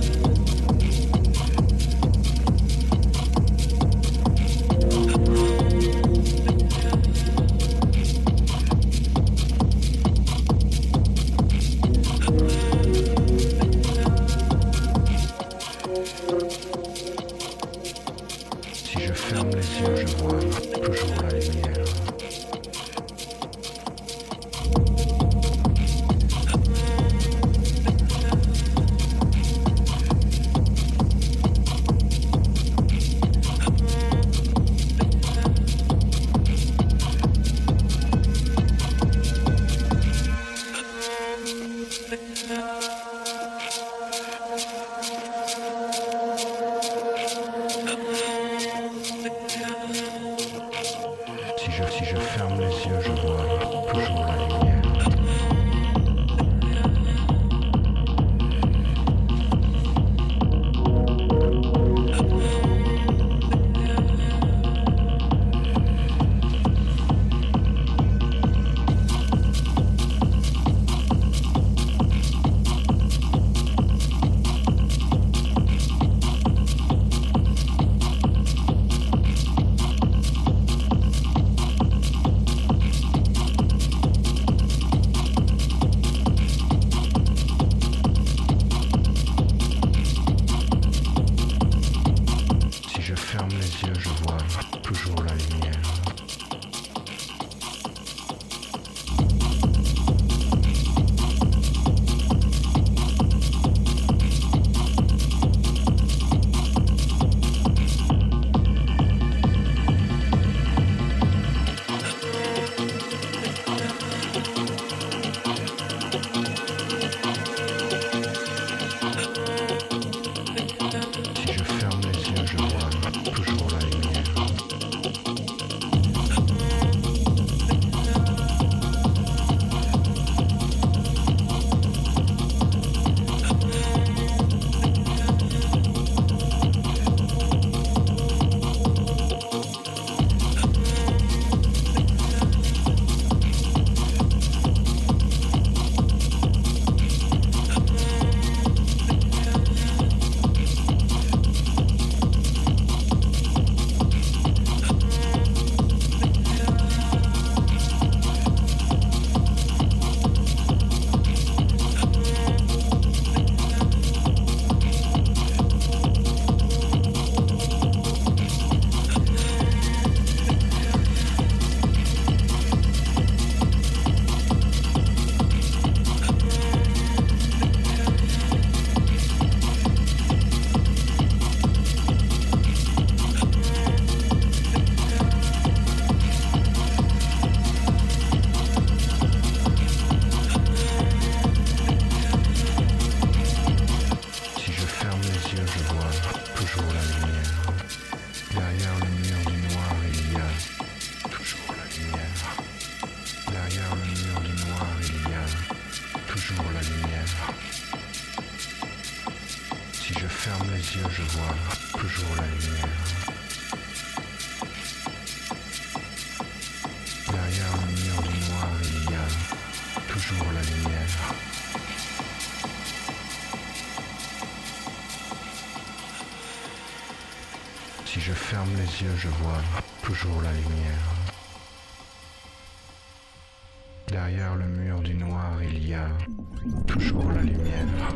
Si je ferme les yeux, je vois toujours la lumière. Si je ferme les yeux, je vois toujours la lumière. les yeux, je vois toujours la lumière. Derrière le mur du noir, il y a toujours la lumière. Si je ferme les yeux, je vois toujours la lumière. Derrière le mur du noir, il y a toujours la lumière.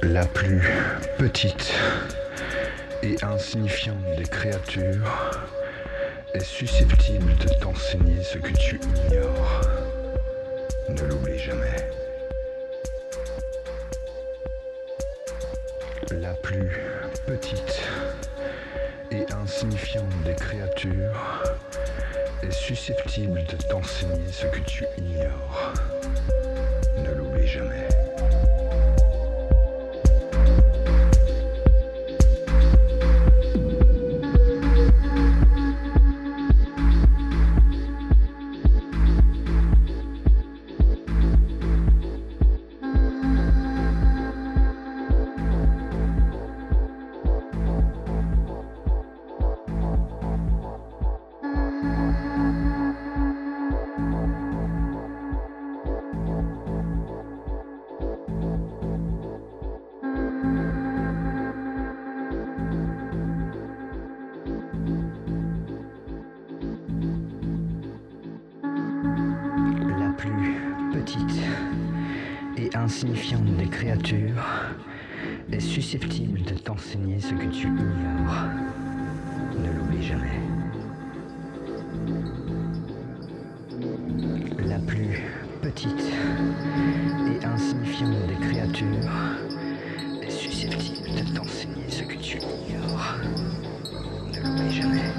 La plus petite et insignifiante des créatures est susceptible de t'enseigner ce que tu ignores. Ne l'oublie jamais. La plus petite et insignifiante des créatures est susceptible de t'enseigner ce que tu ignores. Ne l'oublie jamais. Et insignifiante des créatures est susceptible de t'enseigner ce que tu ignores. Ne l'oublie jamais. La plus petite et insignifiante des créatures est susceptible de t'enseigner ce que tu ignores. Ne l'oublie jamais.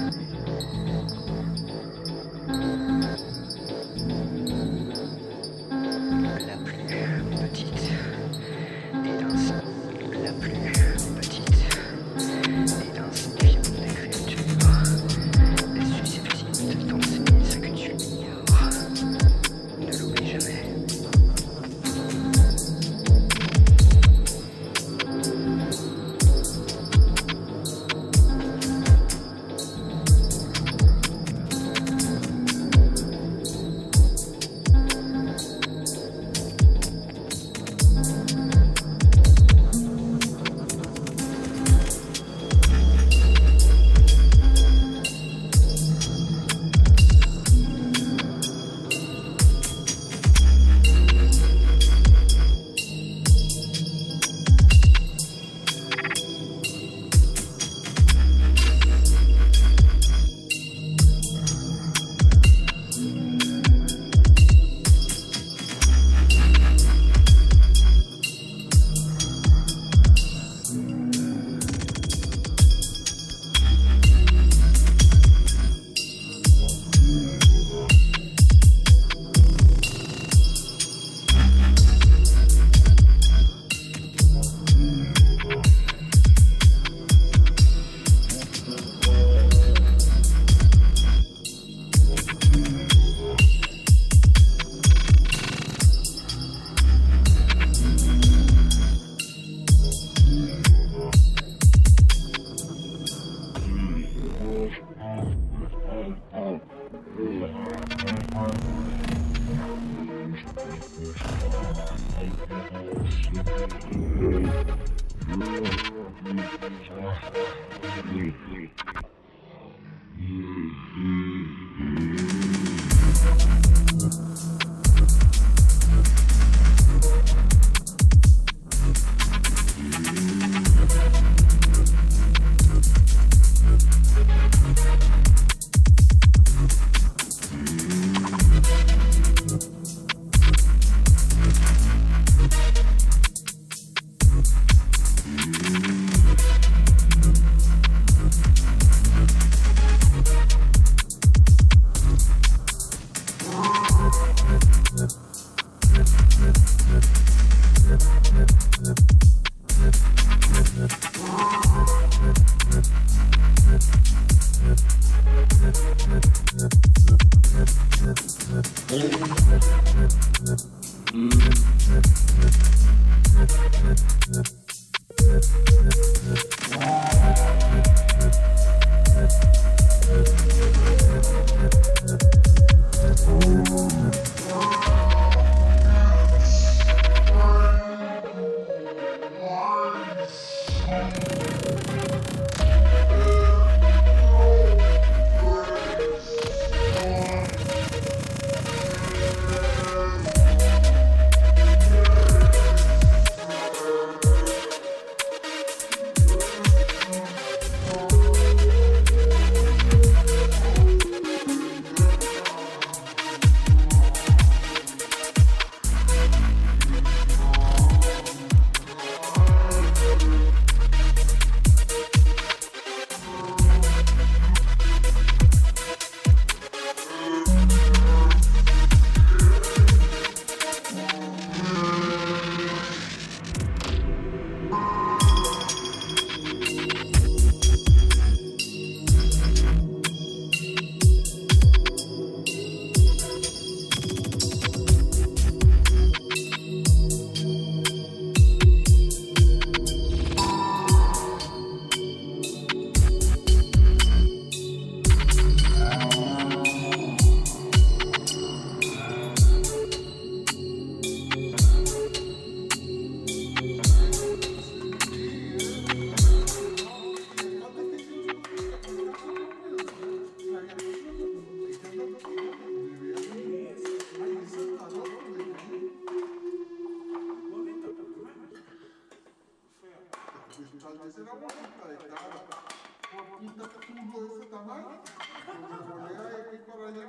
Esa era bonita de cara. Poquita culo de ese tamaño. Me volea de aquí para allá.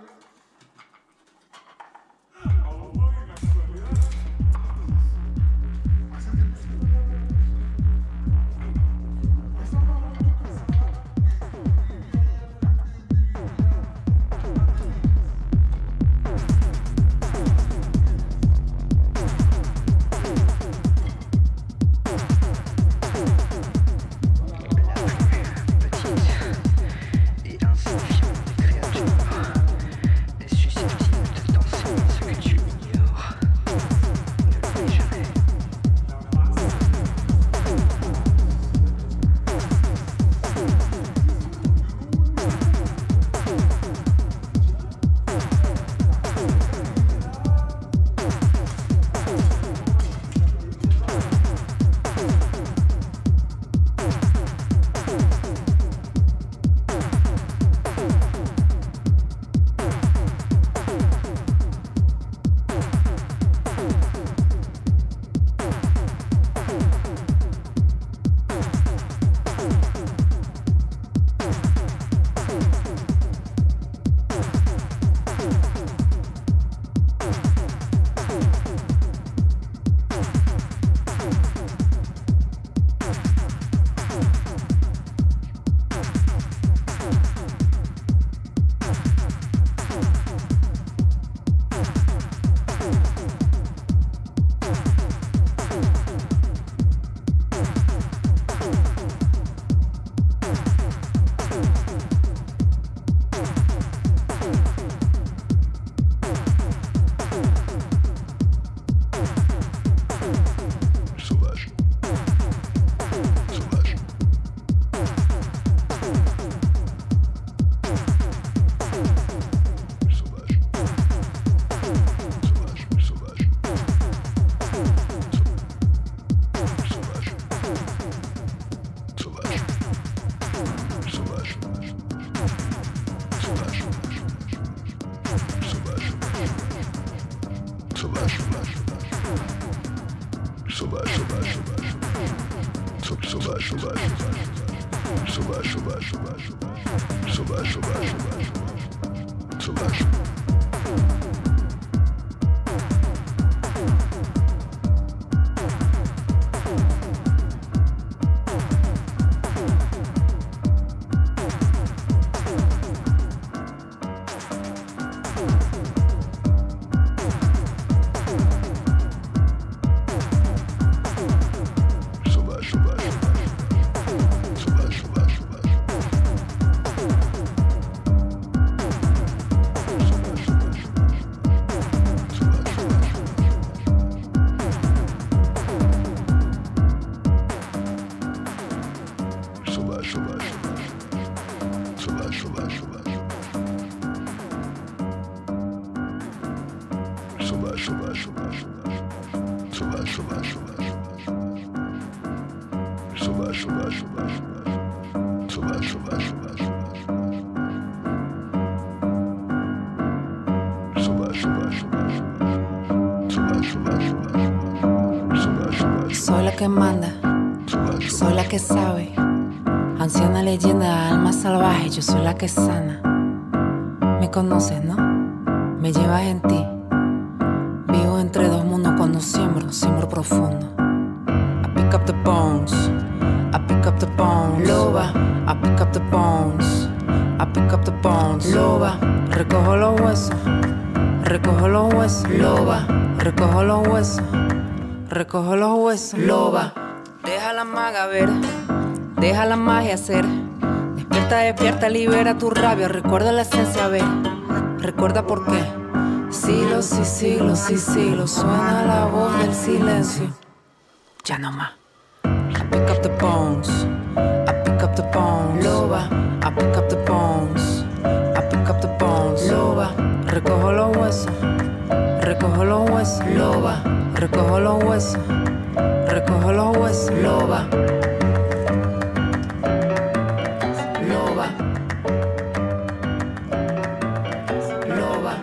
Soy la que manda, soy la que sabe. Anciana leyenda, alma salvaje, yo soy la que sana. Me conoces, ¿no? Me llevas en ti. Vivo entre dos mundos cuando siembro profundo. I pick up the bones, I pick up the bones. Loba, I pick up the bones, I pick up the bones. Loba, recojo los huesos, recojo los huesos. Loba, recojo los huesos, recojo los huesos. Loba, deja la maga ver, deja la magia hacer. Despierta, despierta, libera tu rabia. Recuerda la esencia, ver. Recuerda por qué. Siglos y siglos y siglos suena la voz del silencio. Ya no más. I pick up the bones, I pick up the bones. Loba, I pick up the bones, I pick up the bones. Loba, recojo los huesos, recojo los huesos. Loba, recojo los huesos, recojo los huesos. Loba, loba, loba,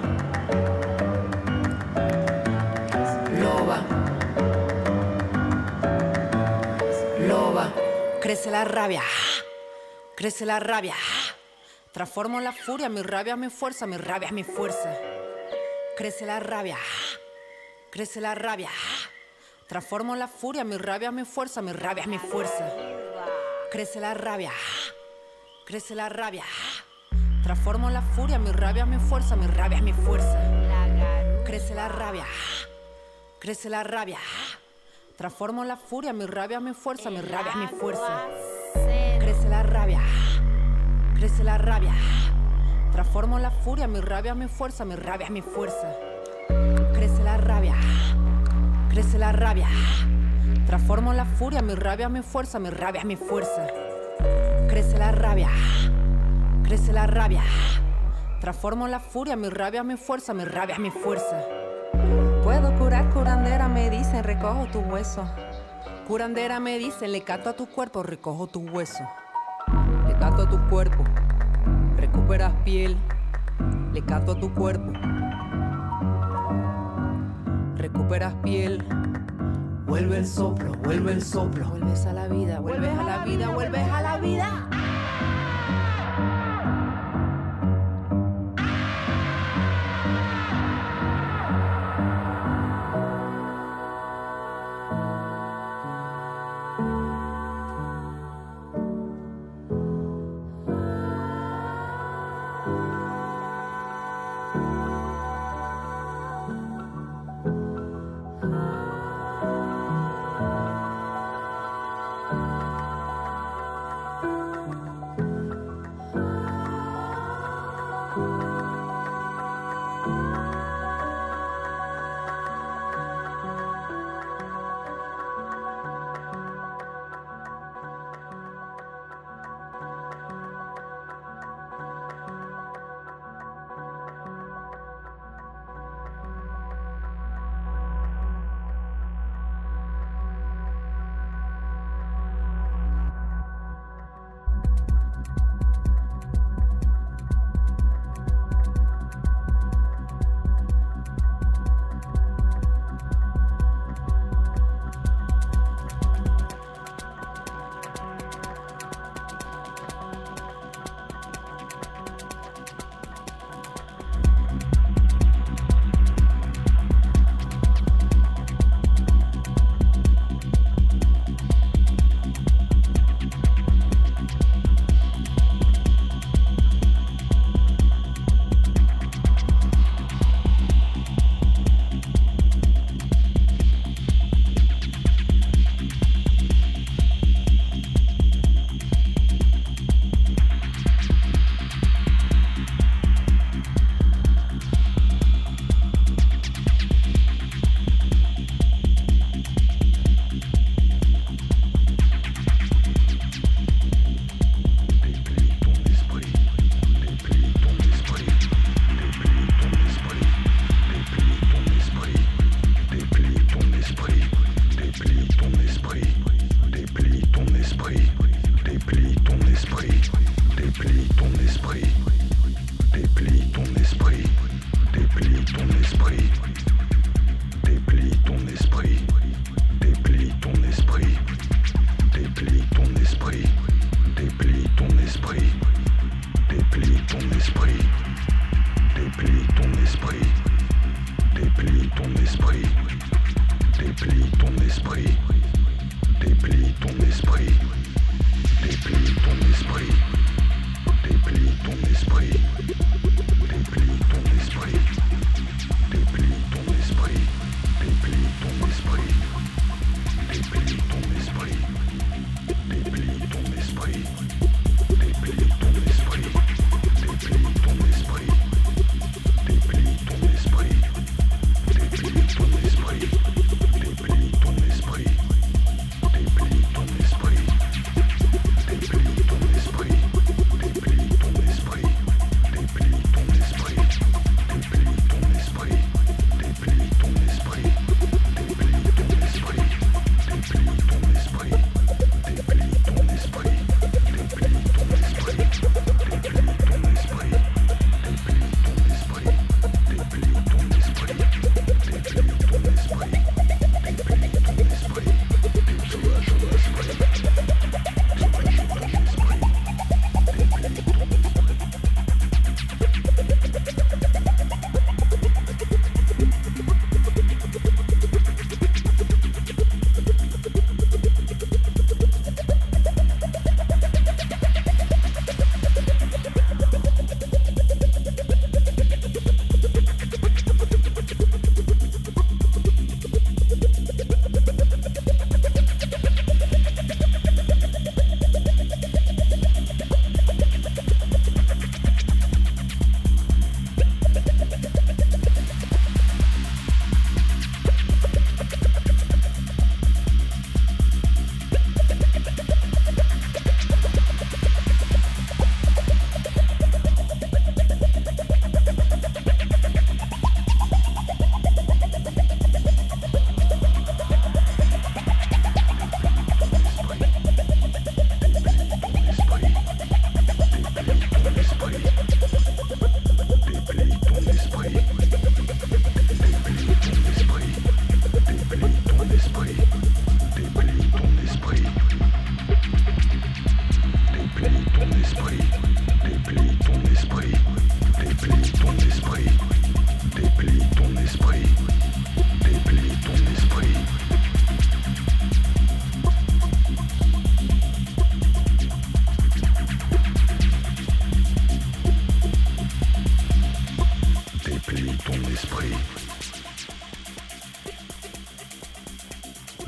loba, loba. Crece la rabia, crece la rabia. Transformo la furia, mi rabia, mi fuerza, mi rabia, mi fuerza. Crece la rabia, crece la rabia. Transformo la furia, mi rabia, mi fuerza, mi rabia, mi fuerza. Crece la rabia, crece la rabia. Transformo la furia, mi rabia, mi fuerza, mi rabia, mi fuerza. Crece la rabia, crece la rabia. Transformo la furia, mi rabia, mi fuerza, mi rabia, mi fuerza. Crece la rabia, crece la rabia. Transformo la furia, mi rabia, mi fuerza, mi rabia, mi fuerza. Crece la rabia, crece la rabia. Transformo la furia, mi rabia, mi fuerza, mi rabia, mi fuerza. Crece la rabia, crece la rabia. Transformo la furia, mi rabia, mi fuerza, mi rabia, mi fuerza. Puedo curar, curandera, me dicen, recojo tu hueso. Curandera, me dicen, le canto a tu cuerpo, recojo tu hueso. Le canto a tu cuerpo, recuperas piel. Le canto a tu cuerpo, recuperas piel. Vuelve el soplo, vuelve el soplo. Vuelves a la vida, vuelves a la vida, vuelves a la vida.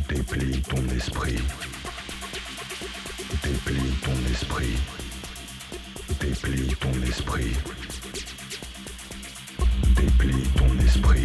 Déplie ton esprit. Déplie ton esprit. Déplie ton esprit. Déplie ton esprit.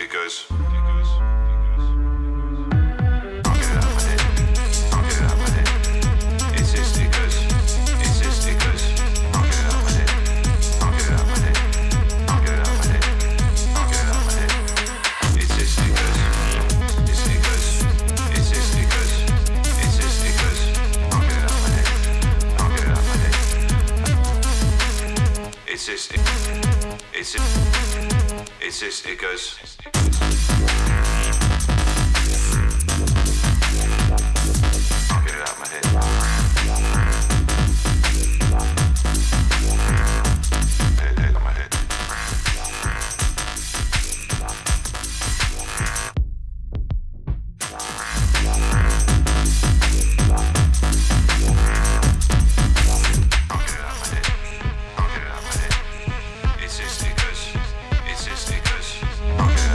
it goes. I'll get it out of my head. I'll get it out of my head. It's just, it goes. It's just, it goes. I'll get it out of my head. I'll get it out of my head. I'll get it out of my head. I'll get it out of my head. It's just, it goes. It's, it goes. It's just, it goes. It's just, it goes. I'll get it out of my head. I'll get it out of my head. It's just, it goes. I'll get it out of my head. Head on my head. It's just, it goes. It's just, it goes. I'll get it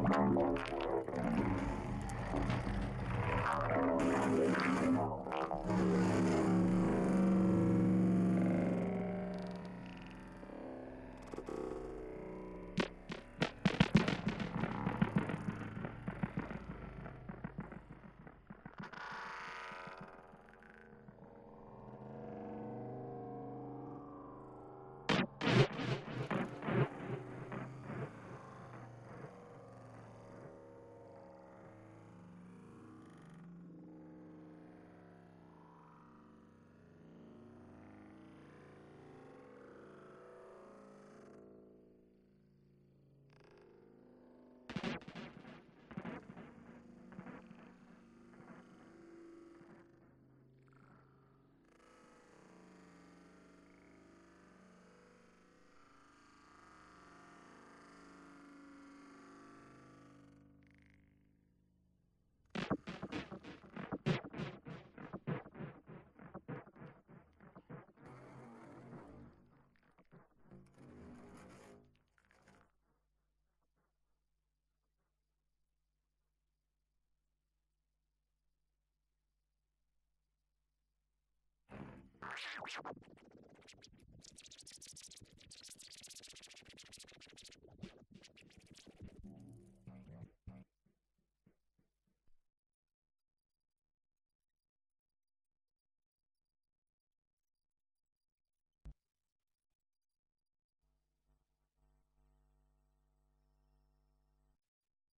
Thank you.